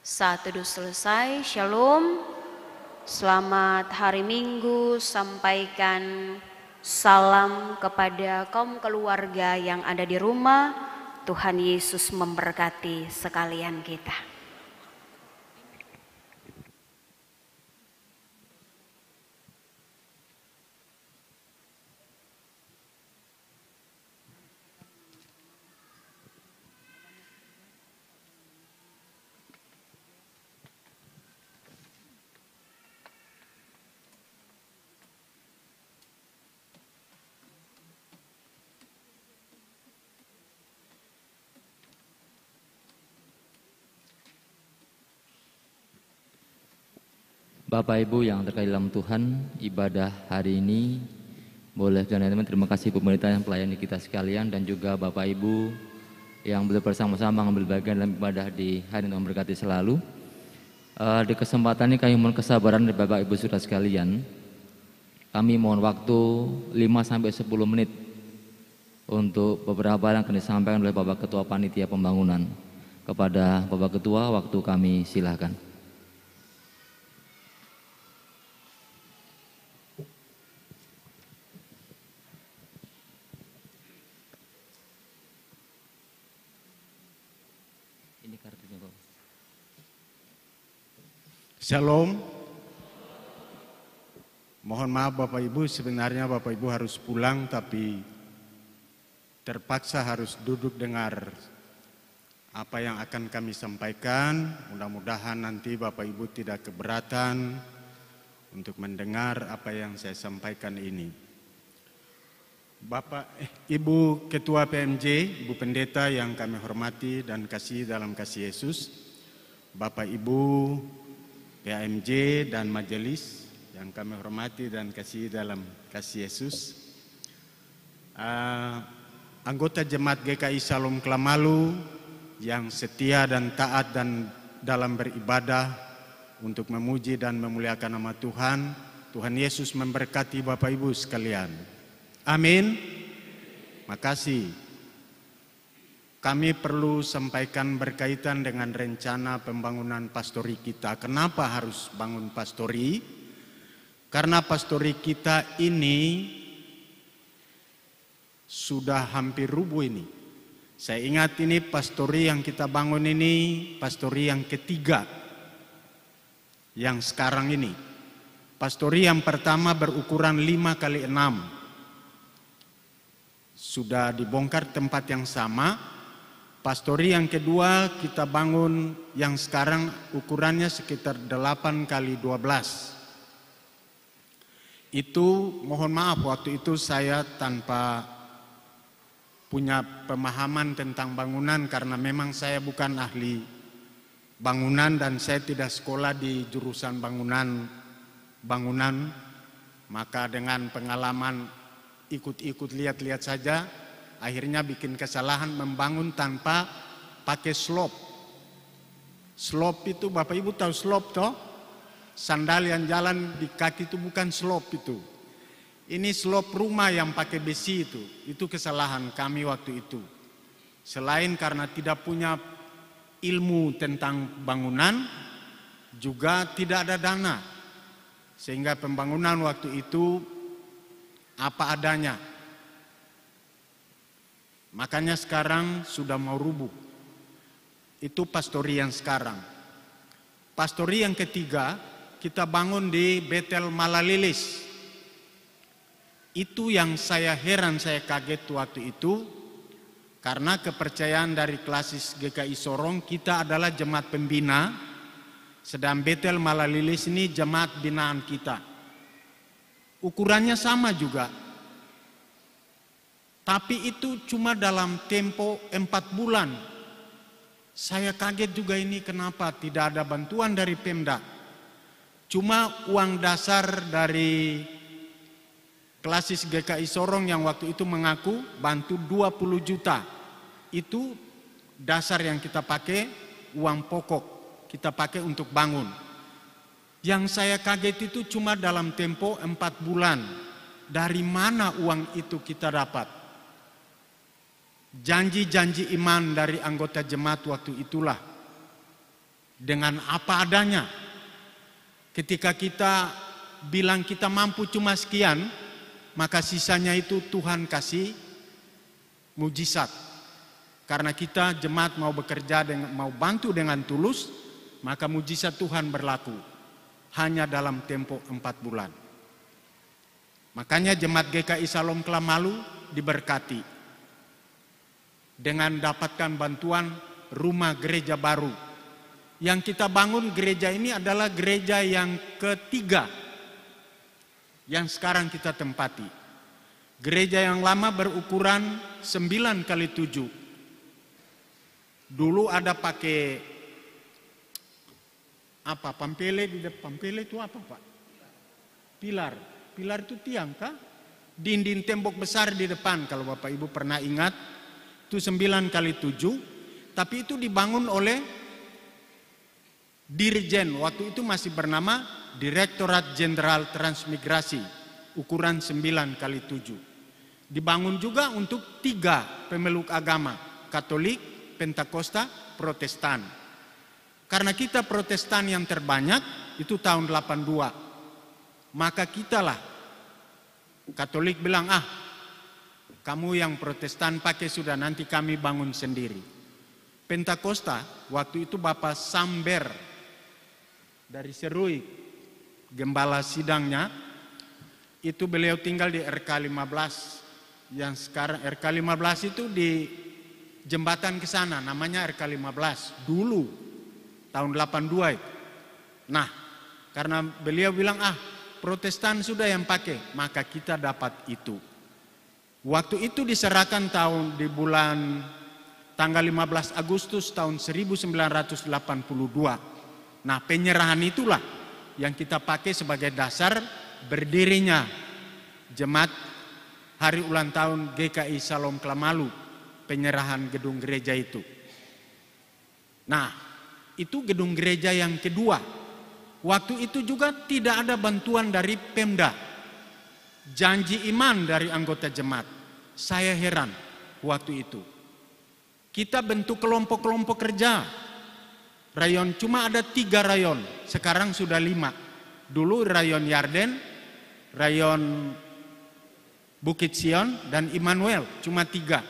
Saat teduh selesai, shalom. Selamat hari Minggu, sampaikan salam kepada kaum keluarga yang ada di rumah. Tuhan Yesus memberkati sekalian kita. Bapak Ibu yang terkasih dalam Tuhan, ibadah hari ini boleh teman-teman terima kasih pemerintah yang melayani kita sekalian dan juga Bapak Ibu yang boleh bersama-sama mengambil bagian dalam ibadah di hari ini, Tuhan berkati selalu. Uh, di kesempatan ini kami mohon kesabaran dari Bapak Ibu saudara sekalian. Kami mohon waktu lima sampai sepuluh menit untuk beberapa hal yang akan disampaikan oleh Bapak Ketua Panitia Pembangunan. Kepada Bapak Ketua, waktu kami silakan. Shalom. Mohon maaf Bapak Ibu, sebenarnya Bapak Ibu harus pulang tapi terpaksa harus duduk dengar apa yang akan kami sampaikan. Mudah-mudahan nanti Bapak Ibu tidak keberatan untuk mendengar apa yang saya sampaikan ini. Bapak, eh, Ibu Ketua P M J, Ibu Pendeta yang kami hormati dan kasih dalam kasih Yesus, Bapak Ibu P M J dan majelis yang kami hormati dan kasih dalam kasih Yesus, uh, anggota jemaat G K I Shalom Klamalu yang setia dan taat dan dalam beribadah untuk memuji dan memuliakan nama Tuhan. Tuhan Yesus memberkati Bapak Ibu sekalian. Amin. Makasih. Kami perlu sampaikan berkaitan dengan rencana pembangunan pastori kita. Kenapa harus bangun pastori? Karena pastori kita ini sudah hampir rubuh ini. Saya ingat ini pastori yang kita bangun ini, pastori yang ketiga yang sekarang ini. Pastori yang pertama berukuran lima kali enam. Sudah dibongkar tempat yang sama. Pastori yang kedua kita bangun yang sekarang ukurannya sekitar delapan kali dua belas. Itu mohon maaf waktu itu saya tanpa punya pemahaman tentang bangunan karena memang saya bukan ahli bangunan dan saya tidak sekolah di jurusan bangunan bangunan. Maka dengan pengalaman ikut-ikut lihat-lihat saja, akhirnya bikin kesalahan membangun tanpa pakai slop. Slop itu Bapak Ibu tahu slop toh? Sandal yang jalan di kaki itu bukan slop itu. Ini slop rumah yang pakai besi itu. Itu kesalahan kami waktu itu. Selain karena tidak punya ilmu tentang bangunan, juga tidak ada dana. Sehingga pembangunan waktu itu apa adanya. Makanya sekarang sudah mau rubuh. Itu pastori yang sekarang. Pastori yang ketiga kita bangun di Betel Malalilis. Itu yang saya heran, saya kaget waktu itu. Karena kepercayaan dari klasis G K I Sorong kita adalah jemaat pembina. Sedang Betel Malalilis ini jemaat binaan kita. Ukurannya sama juga. Tapi itu cuma dalam tempo empat bulan. Saya kaget juga ini kenapa tidak ada bantuan dari Pemda. Cuma uang dasar dari klasis G K I Sorong yang waktu itu mengaku bantu dua puluh juta. Itu dasar yang kita pakai, uang pokok kita pakai untuk bangun. Yang saya kaget itu cuma dalam tempo empat bulan. Dari mana uang itu kita dapat? Janji-janji iman dari anggota jemaat waktu itulah dengan apa adanya. Ketika kita bilang kita mampu cuma sekian, maka sisanya itu Tuhan kasih mujizat. Karena kita jemaat mau bekerja dengan, mau bantu dengan tulus, maka mujizat Tuhan berlaku hanya dalam tempo empat bulan. Makanya jemaat G K I Salom Klamalu diberkati dengan dapatkan bantuan rumah gereja baru. Yang kita bangun gereja ini adalah gereja yang ketiga yang sekarang kita tempati. Gereja yang lama berukuran sembilan kali tujuh. Dulu ada pakai apa? Pampele di depan. Pampele itu apa, Pak? Pilar. Pilar itu tiang kah? Dinding tembok besar di depan, kalau Bapak Ibu pernah ingat. Itu sembilan kali tujuh. Tapi itu dibangun oleh Dirjen, waktu itu masih bernama Direktorat Jenderal Transmigrasi, ukuran sembilan kali tujuh. Dibangun juga untuk tiga pemeluk agama, Katolik, Pentakosta, Protestan. Karena kita Protestan yang terbanyak, itu tahun delapan puluh dua. Maka kitalah, Katolik bilang, ah kamu yang Protestan pakai sudah, nanti kami bangun sendiri. Pentakosta, waktu itu Bapak Samber, dari Serui, gembala sidangnya, itu beliau tinggal di R K lima belas. Yang sekarang R K lima belas itu di jembatan ke sana, namanya R K lima belas. Dulu, tahun delapan puluh dua itu. Nah, karena beliau bilang, ah Protestan sudah yang pakai, maka kita dapat itu. Waktu itu diserahkan tahun di bulan tanggal lima belas Agustus tahun seribu sembilan ratus delapan puluh dua. Nah, penyerahan itulah yang kita pakai sebagai dasar berdirinya jemaat hari ulang tahun G K I Salom Klamalu, penyerahan gedung gereja itu. Nah, itu gedung gereja yang kedua. Waktu itu juga tidak ada bantuan dari Pemda, janji iman dari anggota jemaat. Saya heran waktu itu. Kita bentuk kelompok-kelompok kerja. Rayon cuma ada tiga rayon, sekarang sudah lima. Dulu rayon Yarden, rayon Bukit Sion, dan Immanuel, cuma tiga.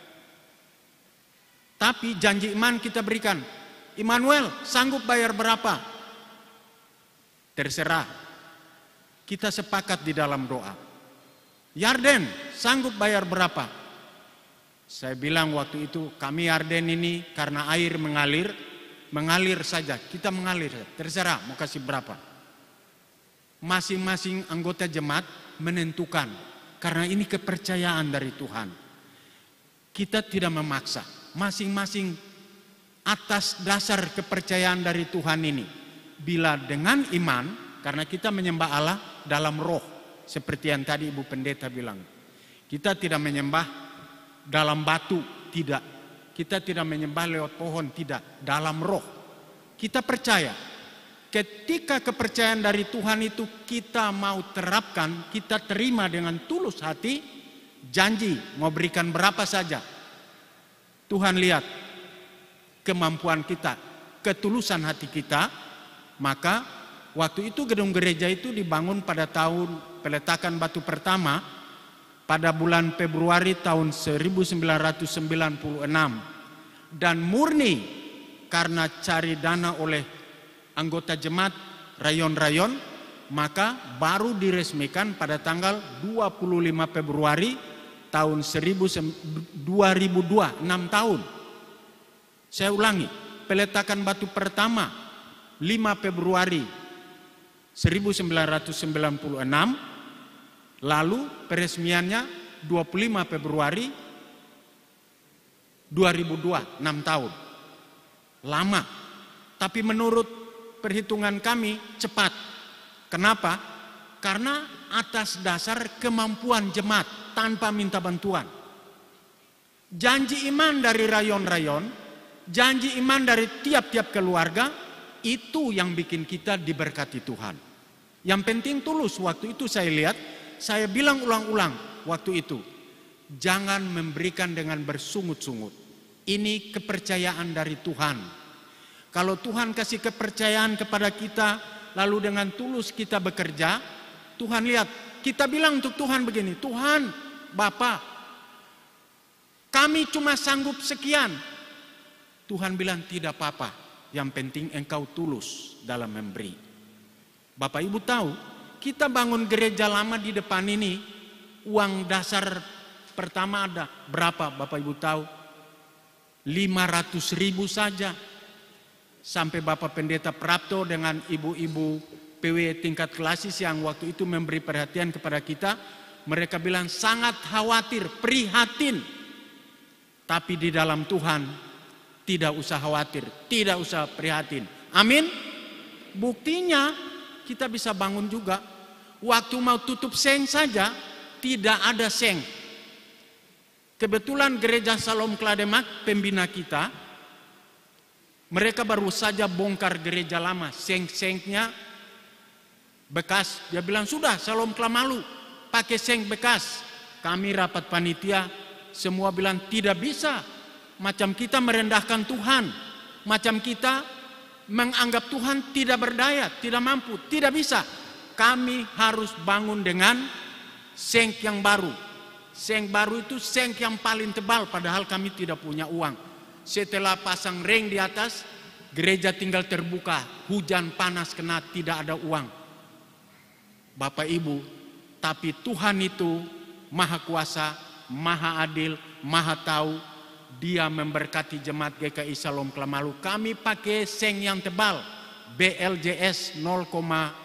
Tapi janji iman kita berikan. Immanuel sanggup bayar berapa? Terserah. Kita sepakat di dalam doa. Yarden sanggup bayar berapa? Saya bilang waktu itu, kami Yarden ini karena air mengalir, mengalir saja, kita mengalir, terserah mau kasih berapa. Masing-masing anggota jemaat menentukan, karena ini kepercayaan dari Tuhan. Kita tidak memaksa, masing-masing atas dasar kepercayaan dari Tuhan ini. Bila dengan iman, karena kita menyembah Allah dalam roh, seperti yang tadi Ibu Pendeta bilang. Kita tidak menyembah dalam batu, tidak. Kita tidak menyembah lewat pohon, tidak. Dalam roh. Kita percaya. Ketika kepercayaan dari Tuhan itu kita mau terapkan, kita terima dengan tulus hati, janji mau berikan berapa saja. Tuhan lihat kemampuan kita, ketulusan hati kita, maka waktu itu gedung gereja itu dibangun pada tahun peletakan batu pertama, pada bulan Februari tahun seribu sembilan ratus sembilan puluh enam, dan murni karena cari dana oleh anggota jemaat rayon-rayon, maka baru diresmikan pada tanggal dua puluh lima Februari tahun dua ribu dua, enam tahun. Saya ulangi, peletakan batu pertama lima Februari seribu sembilan ratus sembilan puluh enam, lalu peresmiannya dua puluh lima Februari dua ribu dua, enam tahun. Lama, tapi menurut perhitungan kami cepat. Kenapa? Karena atas dasar kemampuan jemaat tanpa minta bantuan. Janji iman dari rayon-rayon, janji iman dari tiap-tiap keluarga, itu yang bikin kita diberkati Tuhan. Yang penting tulus. Waktu itu saya lihat, saya bilang ulang-ulang waktu itu, jangan memberikan dengan bersungut-sungut. Ini kepercayaan dari Tuhan. Kalau Tuhan kasih kepercayaan kepada kita, lalu dengan tulus kita bekerja, Tuhan lihat, kita bilang untuk Tuhan begini, Tuhan, Bapa, kami cuma sanggup sekian. Tuhan bilang tidak apa-apa, yang penting engkau tulus dalam memberi. Bapak Ibu tahu, kita bangun gereja lama di depan ini, uang dasar pertama ada berapa Bapak Ibu tahu? lima ratus ribu saja. Sampai Bapak Pendeta Prapto dengan ibu-ibu P W tingkat klasis yang waktu itu memberi perhatian kepada kita, mereka bilang sangat khawatir, prihatin. Tapi di dalam Tuhan tidak usah khawatir, tidak usah prihatin. Amin. Buktinya kita bisa bangun juga. Waktu mau tutup seng saja tidak ada seng. Kebetulan gereja Salom Klademak pembina kita, mereka baru saja bongkar gereja lama, seng-sengnya bekas. Dia bilang sudah Salom Klamalu pakai seng bekas. Kami rapat panitia semua bilang tidak bisa. Macam kita merendahkan Tuhan, macam kita menganggap Tuhan tidak berdaya, tidak mampu, tidak bisa. Kami harus bangun dengan seng yang baru. Seng baru itu seng yang paling tebal, padahal kami tidak punya uang. Setelah pasang ring di atas, gereja tinggal terbuka, hujan panas kena, tidak ada uang. Bapak Ibu, tapi Tuhan itu maha kuasa, maha adil, maha tahu. Dia memberkati jemaat G K I Salom Klamalu. Kami pakai seng yang tebal, B L J S nol koma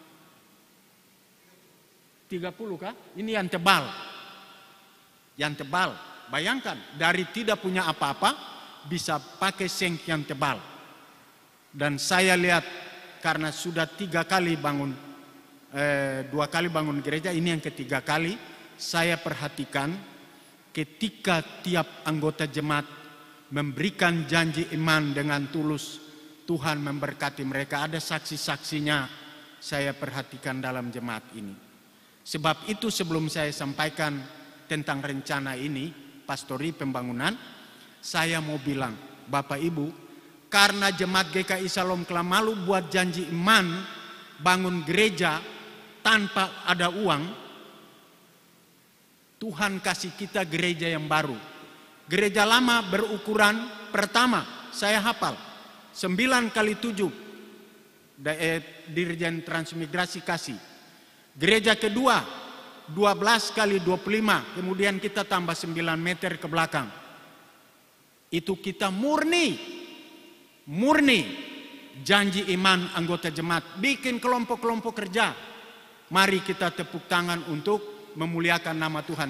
tiga puluh kah? Ini yang tebal. Yang tebal. Bayangkan, dari tidak punya apa-apa bisa pakai seng yang tebal. Dan saya lihat karena sudah tiga kali bangun, eh, dua kali bangun gereja, ini yang ketiga kali, saya perhatikan ketika tiap anggota jemaat memberikan janji iman dengan tulus, Tuhan memberkati mereka. Ada saksi-saksinya saya perhatikan dalam jemaat ini. Sebab itu sebelum saya sampaikan tentang rencana ini, pastori pembangunan, saya mau bilang, Bapak Ibu, karena jemaat G K I Salom Klamalu buat janji iman, bangun gereja tanpa ada uang, Tuhan kasih kita gereja yang baru. Gereja lama berukuran pertama, saya hafal, sembilan kali tujuh, Dirjen Transmigrasi kasih. Gereja kedua, dua belas kali dua puluh lima, kemudian kita tambah sembilan meter ke belakang. Itu kita murni, murni janji iman anggota jemaat. Bikin kelompok-kelompok kerja. Mari kita tepuk tangan untuk memuliakan nama Tuhan.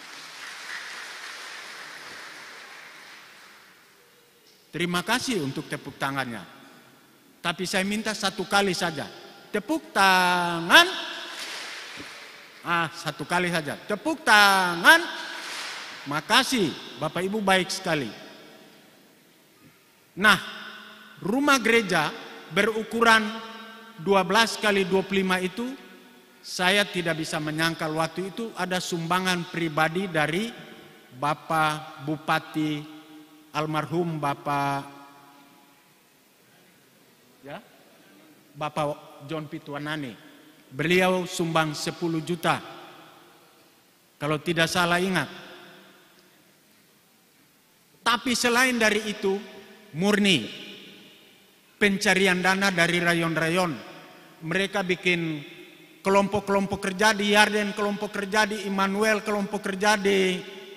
Terima kasih untuk tepuk tangannya. Tapi saya minta satu kali saja. Tepuk tangan. Ah, satu kali saja. Tepuk tangan. Makasih, Bapak Ibu baik sekali. Nah, rumah gereja berukuran dua belas kali dua puluh lima itu, saya tidak bisa menyangkal waktu itu ada sumbangan pribadi dari Bapak Bupati almarhum Bapak ya, Bapak John Pituanane. Beliau sumbang sepuluh juta. Kalau tidak salah ingat. Tapi selain dari itu, murni pencarian dana dari rayon-rayon. Mereka bikin kelompok-kelompok kerja di Yarden, kelompok kerja di Immanuel, kelompok kerja di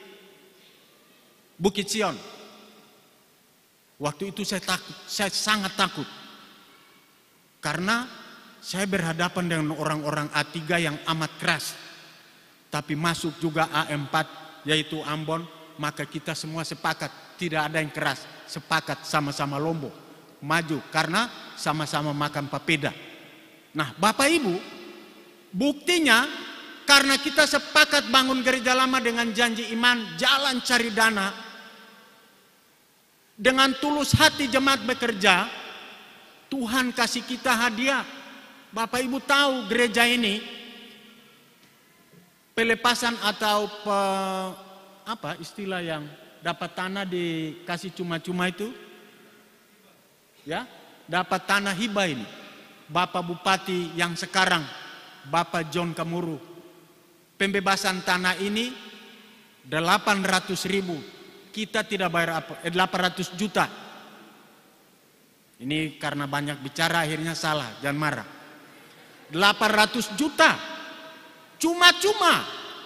Bukit Sion. Waktu itu saya takut, saya sangat takut. Karena saya berhadapan dengan orang-orang A tiga yang amat keras. Tapi masuk juga A empat yaitu Ambon, maka kita semua sepakat tidak ada yang keras, sepakat sama-sama lombok, maju karena sama-sama makan papeda. Nah, Bapak Ibu, buktinya karena kita sepakat bangun gereja lama dengan janji iman, jalan cari dana, dengan tulus hati jemaat bekerja, Tuhan kasih kita hadiah. Bapak Ibu tahu gereja ini pelepasan atau pe, apa istilah yang dapat tanah dikasih cuma-cuma itu? Ya, dapat tanah hibah ini. Bapak Bupati yang sekarang, Bapak John Kamuru. Pembebasan tanah ini delapan ratus ribu. Kita tidak bayar apa, eh, delapan ratus juta. Ini karena banyak bicara akhirnya salah, jangan marah. delapan ratus juta. Cuma-cuma.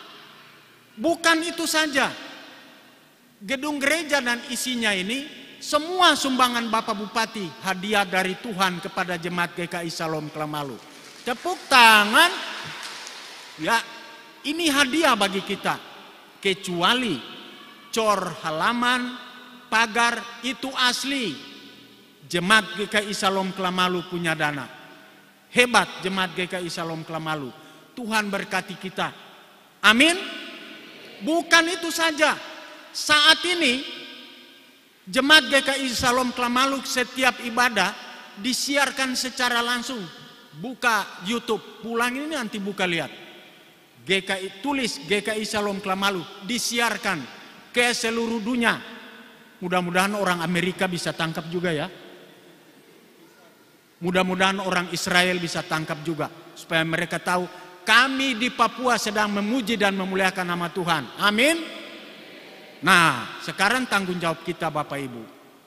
Bukan itu saja. Gedung gereja dan isinya ini semua sumbangan Bapak Bupati, hadiah dari Tuhan kepada jemaat G K I Salom Klamalu. Tepuk tangan. Ya, ini hadiah bagi kita. Kecuali cor halaman, pagar itu asli. Jemaat G K I Salom Klamalu punya dana. Hebat jemaat G K I Salom Klamalu. Tuhan berkati kita. Amin. Bukan itu saja. Saat ini jemaat G K I Salom Klamalu setiap ibadah disiarkan secara langsung. Buka YouTube, pulang ini nanti buka lihat. G K I tulis G K I Salom Klamalu disiarkan ke seluruh dunia. Mudah-mudahan orang Amerika bisa tangkap juga ya. Mudah-mudahan orang Israel bisa tangkap juga supaya mereka tahu kami di Papua sedang memuji dan memuliakan nama Tuhan. Amin. Nah, sekarang tanggung jawab kita Bapak Ibu.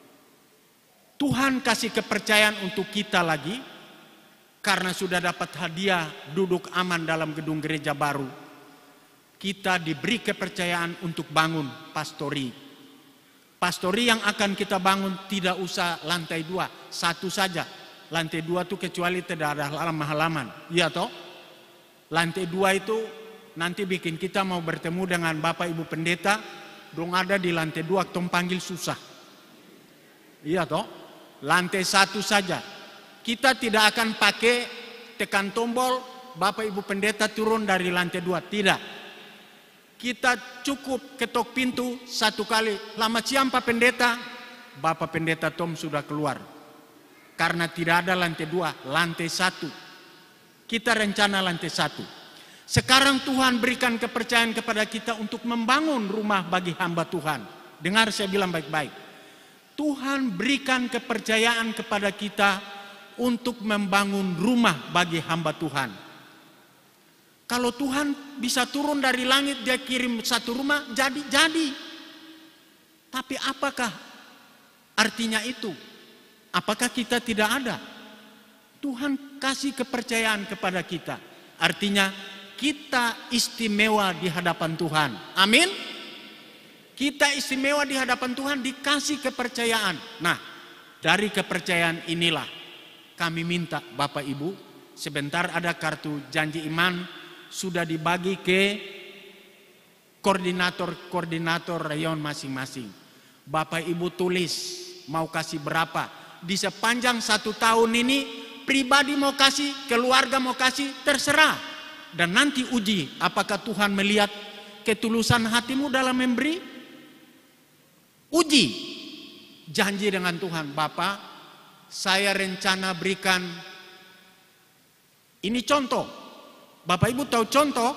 Tuhan kasih kepercayaan untuk kita lagi karena sudah dapat hadiah duduk aman dalam gedung gereja baru. Kita diberi kepercayaan untuk bangun pastori. Pastori yang akan kita bangun tidak usah lantai dua, satu saja. Lantai dua itu kecuali tidak ada halaman-halaman. Iya toh? Lantai dua itu nanti bikin kita mau bertemu dengan Bapak Ibu Pendeta. Dong ada di lantai dua, tong panggil susah. Iya toh? Lantai satu saja. Kita tidak akan pakai tekan tombol, Bapak Ibu Pendeta turun dari lantai dua. Tidak. Kita cukup ketok pintu satu kali. Lama siang Pak Pendeta, Bapak Pendeta Tom sudah keluar. Karena tidak ada lantai dua, lantai satu. Kita rencana lantai satu. Sekarang Tuhan berikan kepercayaan kepada kita untuk membangun rumah bagi hamba Tuhan. Dengar saya bilang baik-baik. Tuhan berikan kepercayaan kepada kita untuk membangun rumah bagi hamba Tuhan. Kalau Tuhan bisa turun dari langit, dia kirim satu rumah, jadi-jadi. Tapi apakah artinya itu? Apakah kita tidak ada? Tuhan kasih kepercayaan kepada kita. Artinya kita istimewa di hadapan Tuhan. Amin. Kita istimewa di hadapan Tuhan, dikasih kepercayaan. Nah, dari kepercayaan inilah kami minta Bapak Ibu, sebentar ada kartu janji iman sudah dibagi ke koordinator-koordinator rayon masing-masing. Bapak Ibu tulis mau kasih berapa. Di sepanjang satu tahun ini pribadi mau kasih, keluarga mau kasih, terserah. Dan nanti uji apakah Tuhan melihat ketulusan hatimu dalam memberi. Uji janji dengan Tuhan. Bapak, saya rencana berikan, ini contoh. Bapak Ibu tahu contoh?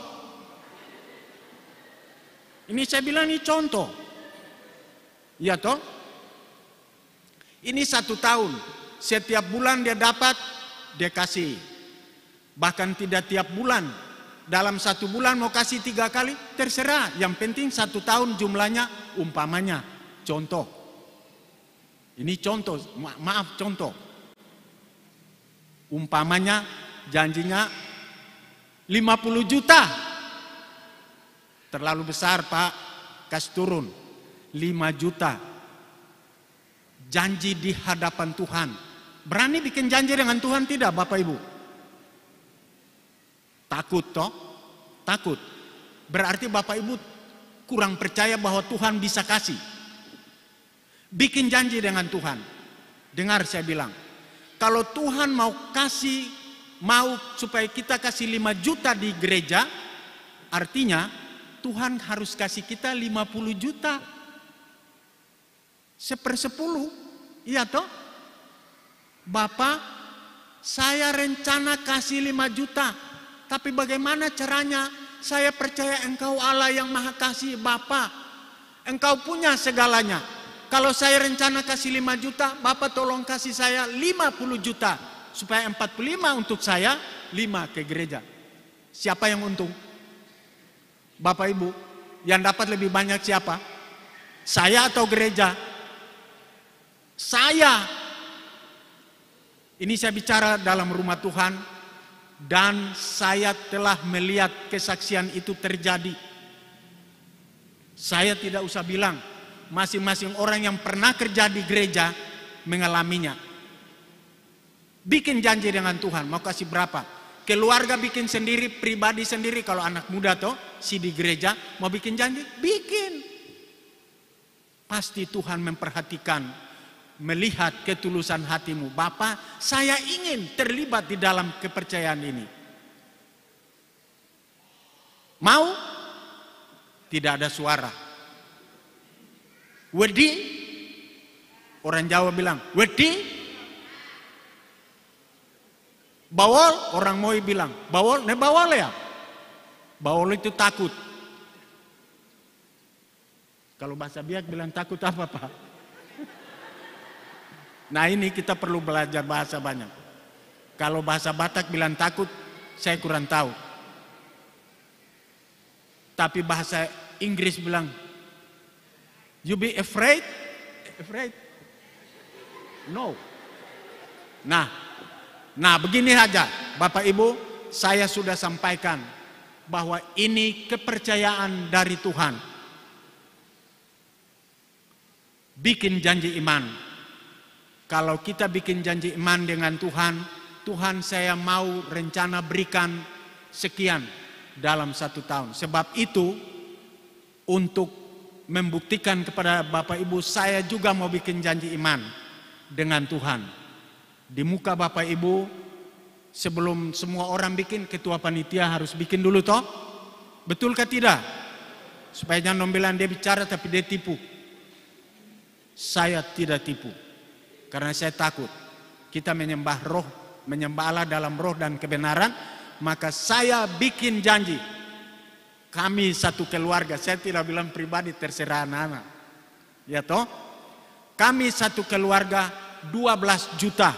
Ini saya bilang ini contoh. Ya toh? Ini satu tahun, setiap bulan dia dapat, dia kasih. Bahkan tidak tiap bulan, dalam satu bulan mau kasih tiga kali, terserah. Yang penting satu tahun jumlahnya umpamanya. Contoh, ini contoh, ma maaf contoh. Umpamanya janjinya lima puluh juta. Terlalu besar Pak, kasih turun. lima juta. Janji di hadapan Tuhan. Berani bikin janji dengan Tuhan tidak Bapak Ibu? Takut toh? Takut. Berarti Bapak Ibu kurang percaya bahwa Tuhan bisa kasih. Bikin janji dengan Tuhan. Dengar saya bilang. Kalau Tuhan mau kasih, mau supaya kita kasih lima juta di gereja, artinya Tuhan harus kasih kita lima puluh juta. Sepersepuluh, iya toh? Bapak, saya rencana kasih lima juta. Tapi bagaimana caranya? Saya percaya Engkau Allah yang Maha Kasih, Bapak. Engkau punya segalanya. Kalau saya rencana kasih lima juta, Bapak tolong kasih saya lima puluh juta. Supaya empat puluh lima untuk saya, lima ke gereja. Siapa yang untung? Bapak Ibu, yang dapat lebih banyak siapa? Saya atau gereja? Saya. Ini saya bicara dalam rumah Tuhan, dan saya telah melihat kesaksian itu terjadi. Saya tidak usah bilang, masing-masing orang yang pernah kerja di gereja mengalaminya. Bikin janji dengan Tuhan, mau kasih berapa? Keluarga bikin sendiri, pribadi sendiri. Kalau anak muda toh, si di gereja mau bikin janji, bikin. Pasti Tuhan memperhatikan, melihat ketulusan hatimu. Bapak, saya ingin terlibat di dalam kepercayaan ini. Mau? Tidak ada suara. Wedi? Orang Jawa bilang, wedi? Bawol? Orang Moi bilang, bawol? Ne bawol ya? Bawol itu takut. Kalau bahasa Biak bilang takut apa Pak? Nah ini kita perlu belajar bahasa banyak. Kalau bahasa Batak bilang takut, saya kurang tahu. Tapi bahasa Inggris bilang, you be afraid? Afraid? No. Nah, nah begini saja Bapak Ibu, saya sudah sampaikan bahwa ini kepercayaan dari Tuhan. Bikin janji iman. Kalau kita bikin janji iman dengan Tuhan, Tuhan saya mau rencana berikan sekian dalam satu tahun. Sebab itu untuk membuktikan kepada Bapak Ibu, saya juga mau bikin janji iman dengan Tuhan. Di muka Bapak Ibu, sebelum semua orang bikin, ketua panitia harus bikin dulu toh. Betulkah tidak? Supaya jangan bilang dia bicara tapi dia tipu. Saya tidak tipu. Karena saya takut. Kita menyembah roh, menyembah Allah dalam roh dan kebenaran. Maka saya bikin janji. Kami satu keluarga, saya tidak bilang pribadi, terserah anak-anak. Ya toh? Kami satu keluarga dua belas juta.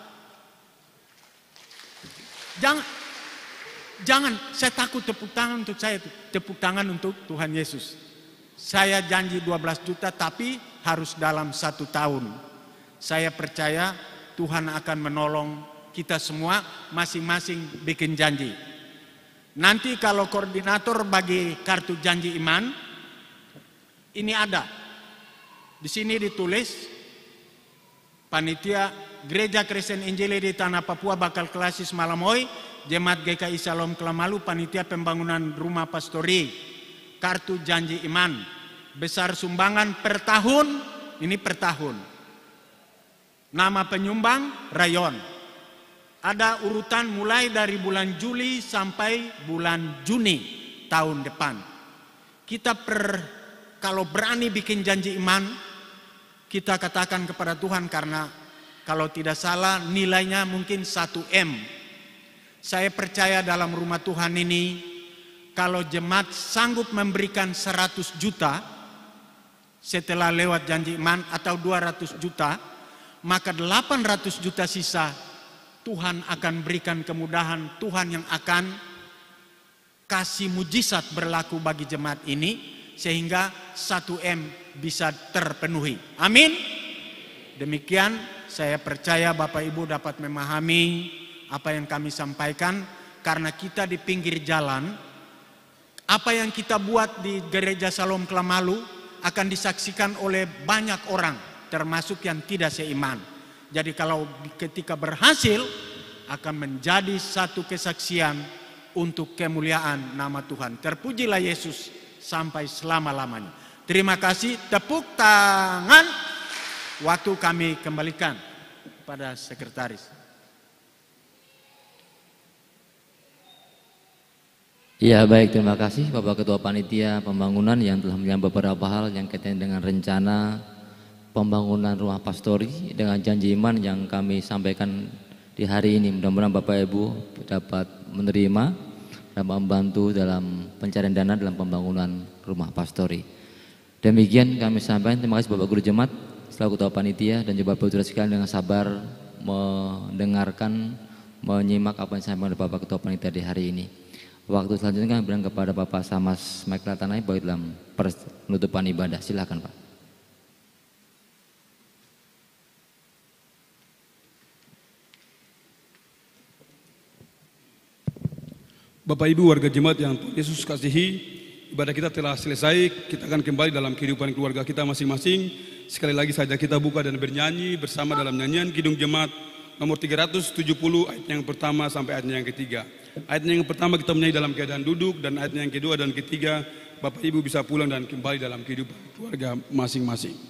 Jangan, jangan, saya takut tepuk tangan untuk saya, tepuk tangan untuk Tuhan Yesus. Saya janji dua belas juta tapi harus dalam satu tahun. Saya percaya Tuhan akan menolong kita semua masing-masing bikin janji. Nanti kalau koordinator bagi kartu janji iman, ini ada. Di sini ditulis, panitia Gereja Kristen Injili di Tanah Papua Bakal Klasis Malamoy, Jemaat G K I Salom Kelamalu, panitia pembangunan rumah pastori, kartu janji iman, besar sumbangan per tahun, ini per tahun. Nama penyumbang, rayon. Ada urutan mulai dari bulan Juli sampai bulan Juni tahun depan. Kita per, kalau berani bikin janji iman, kita katakan kepada Tuhan, karena kalau tidak salah nilainya mungkin satu M. Saya percaya dalam rumah Tuhan ini, kalau jemaat sanggup memberikan seratus juta setelah lewat janji iman atau dua ratus juta, maka delapan ratus juta sisa Tuhan akan berikan kemudahan, Tuhan yang akan kasih mujizat berlaku bagi jemaat ini sehingga satu M bisa terpenuhi. Amin. Demikian saya percaya Bapak Ibu dapat memahami apa yang kami sampaikan, karena kita di pinggir jalan, apa yang kita buat di Gereja Salom Kelamalu akan disaksikan oleh banyak orang, termasuk yang tidak seiman. Jadi kalau ketika berhasil akan menjadi satu kesaksian untuk kemuliaan nama Tuhan. Terpujilah Yesus sampai selama-lamanya. Terima kasih, tepuk tangan. Waktu kami kembalikan pada sekretaris. Ya baik, terima kasih Bapak Ketua Panitia Pembangunan yang telah menyampaikan beberapa hal yang kaitan dengan rencana pembangunan rumah pastori dengan janji iman yang kami sampaikan di hari ini. Mudah-mudahan Bapak Ibu dapat menerima dan membantu dalam pencarian dana dalam pembangunan rumah pastori. Demikian kami sampaikan. Terima kasih Bapak Guru Jemaat, selaku Ketua Panitia, dan juga Bapak Saudara sekalian dengan sabar mendengarkan, menyimak apa yang disampaikan oleh Bapak Ketua Panitia di hari ini. Waktu selanjutnya kami berikan kepada Bapak Samas Michael Tanai bagi dalam penutupan ibadah. Silakan Pak. Bapak Ibu warga jemaat yang Tuhan Yesus kasihi, ibadah kita telah selesai. Kita akan kembali dalam kehidupan keluarga kita masing-masing. Sekali lagi saja kita buka dan bernyanyi bersama dalam nyanyian Kidung Jemaat nomor tiga ratus tujuh puluh, ayat yang pertama sampai ayatnya yang ketiga. Ayatnya yang pertama kita menyanyi dalam keadaan duduk, dan ayatnya yang kedua dan ketiga Bapak Ibu bisa pulang dan kembali dalam kehidupan keluarga masing-masing.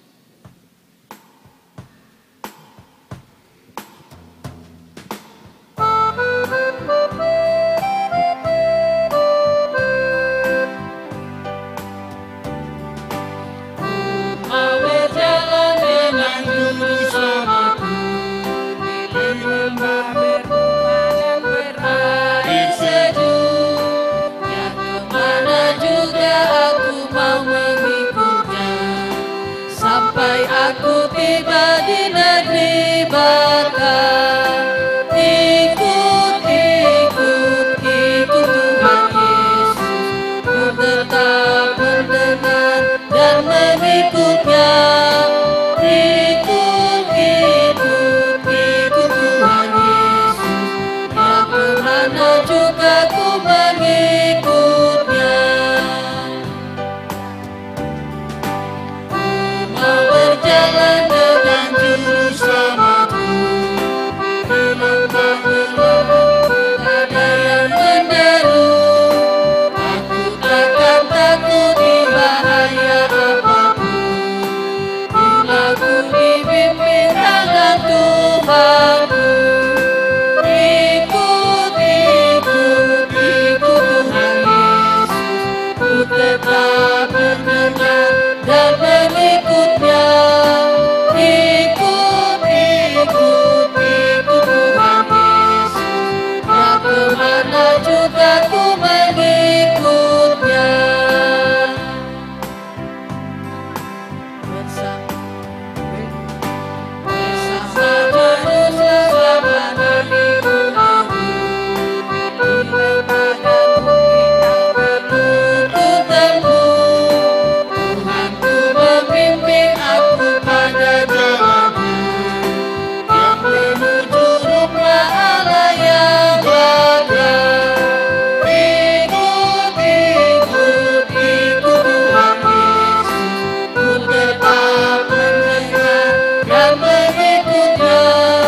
Aku tiba di negeri Baka. Ikut, ikut, ikut Tuhan Yesus. Ku tetap mendengar dan mengikutnya. Ikut, ikut, ikut Tuhan Yesus. Ya kemana juga ku mengikutnya. Berjalan dengan juru selamatku, gelap-gelap ada yang menderu. Aku takkan takut di bahaya apapun, bila ku dibimbing tangan Tuhanku. Ikut, ikut, ikut Tuhan Yesus. Ku tetap mendengar dan mengikutnya. Ikut, ikut, ikut Tuhan Yesus. Ya kemana juga ku mengikutnya. Bersama, bersama terus bersama dari Tuhanku. Di lembaga bukit yang penuh ku tempuh. Tuhanku membimbing aku pada jalanku yang menuju rumah Allah yang baka. Ikut, ikut, ikut Tuhan Yesus. Ku tetap mendengar dan mengikutnya.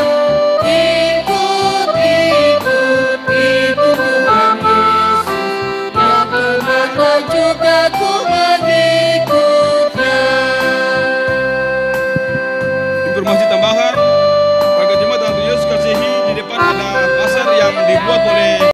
Ikut, ikut, ikut Tuhan Yesus. Ya kemana juga ku mengikutnya. Informasi tambahan, warga jemaat yang Tuhan Yesus kasihi, di depan ada pasar yang dibuat oleh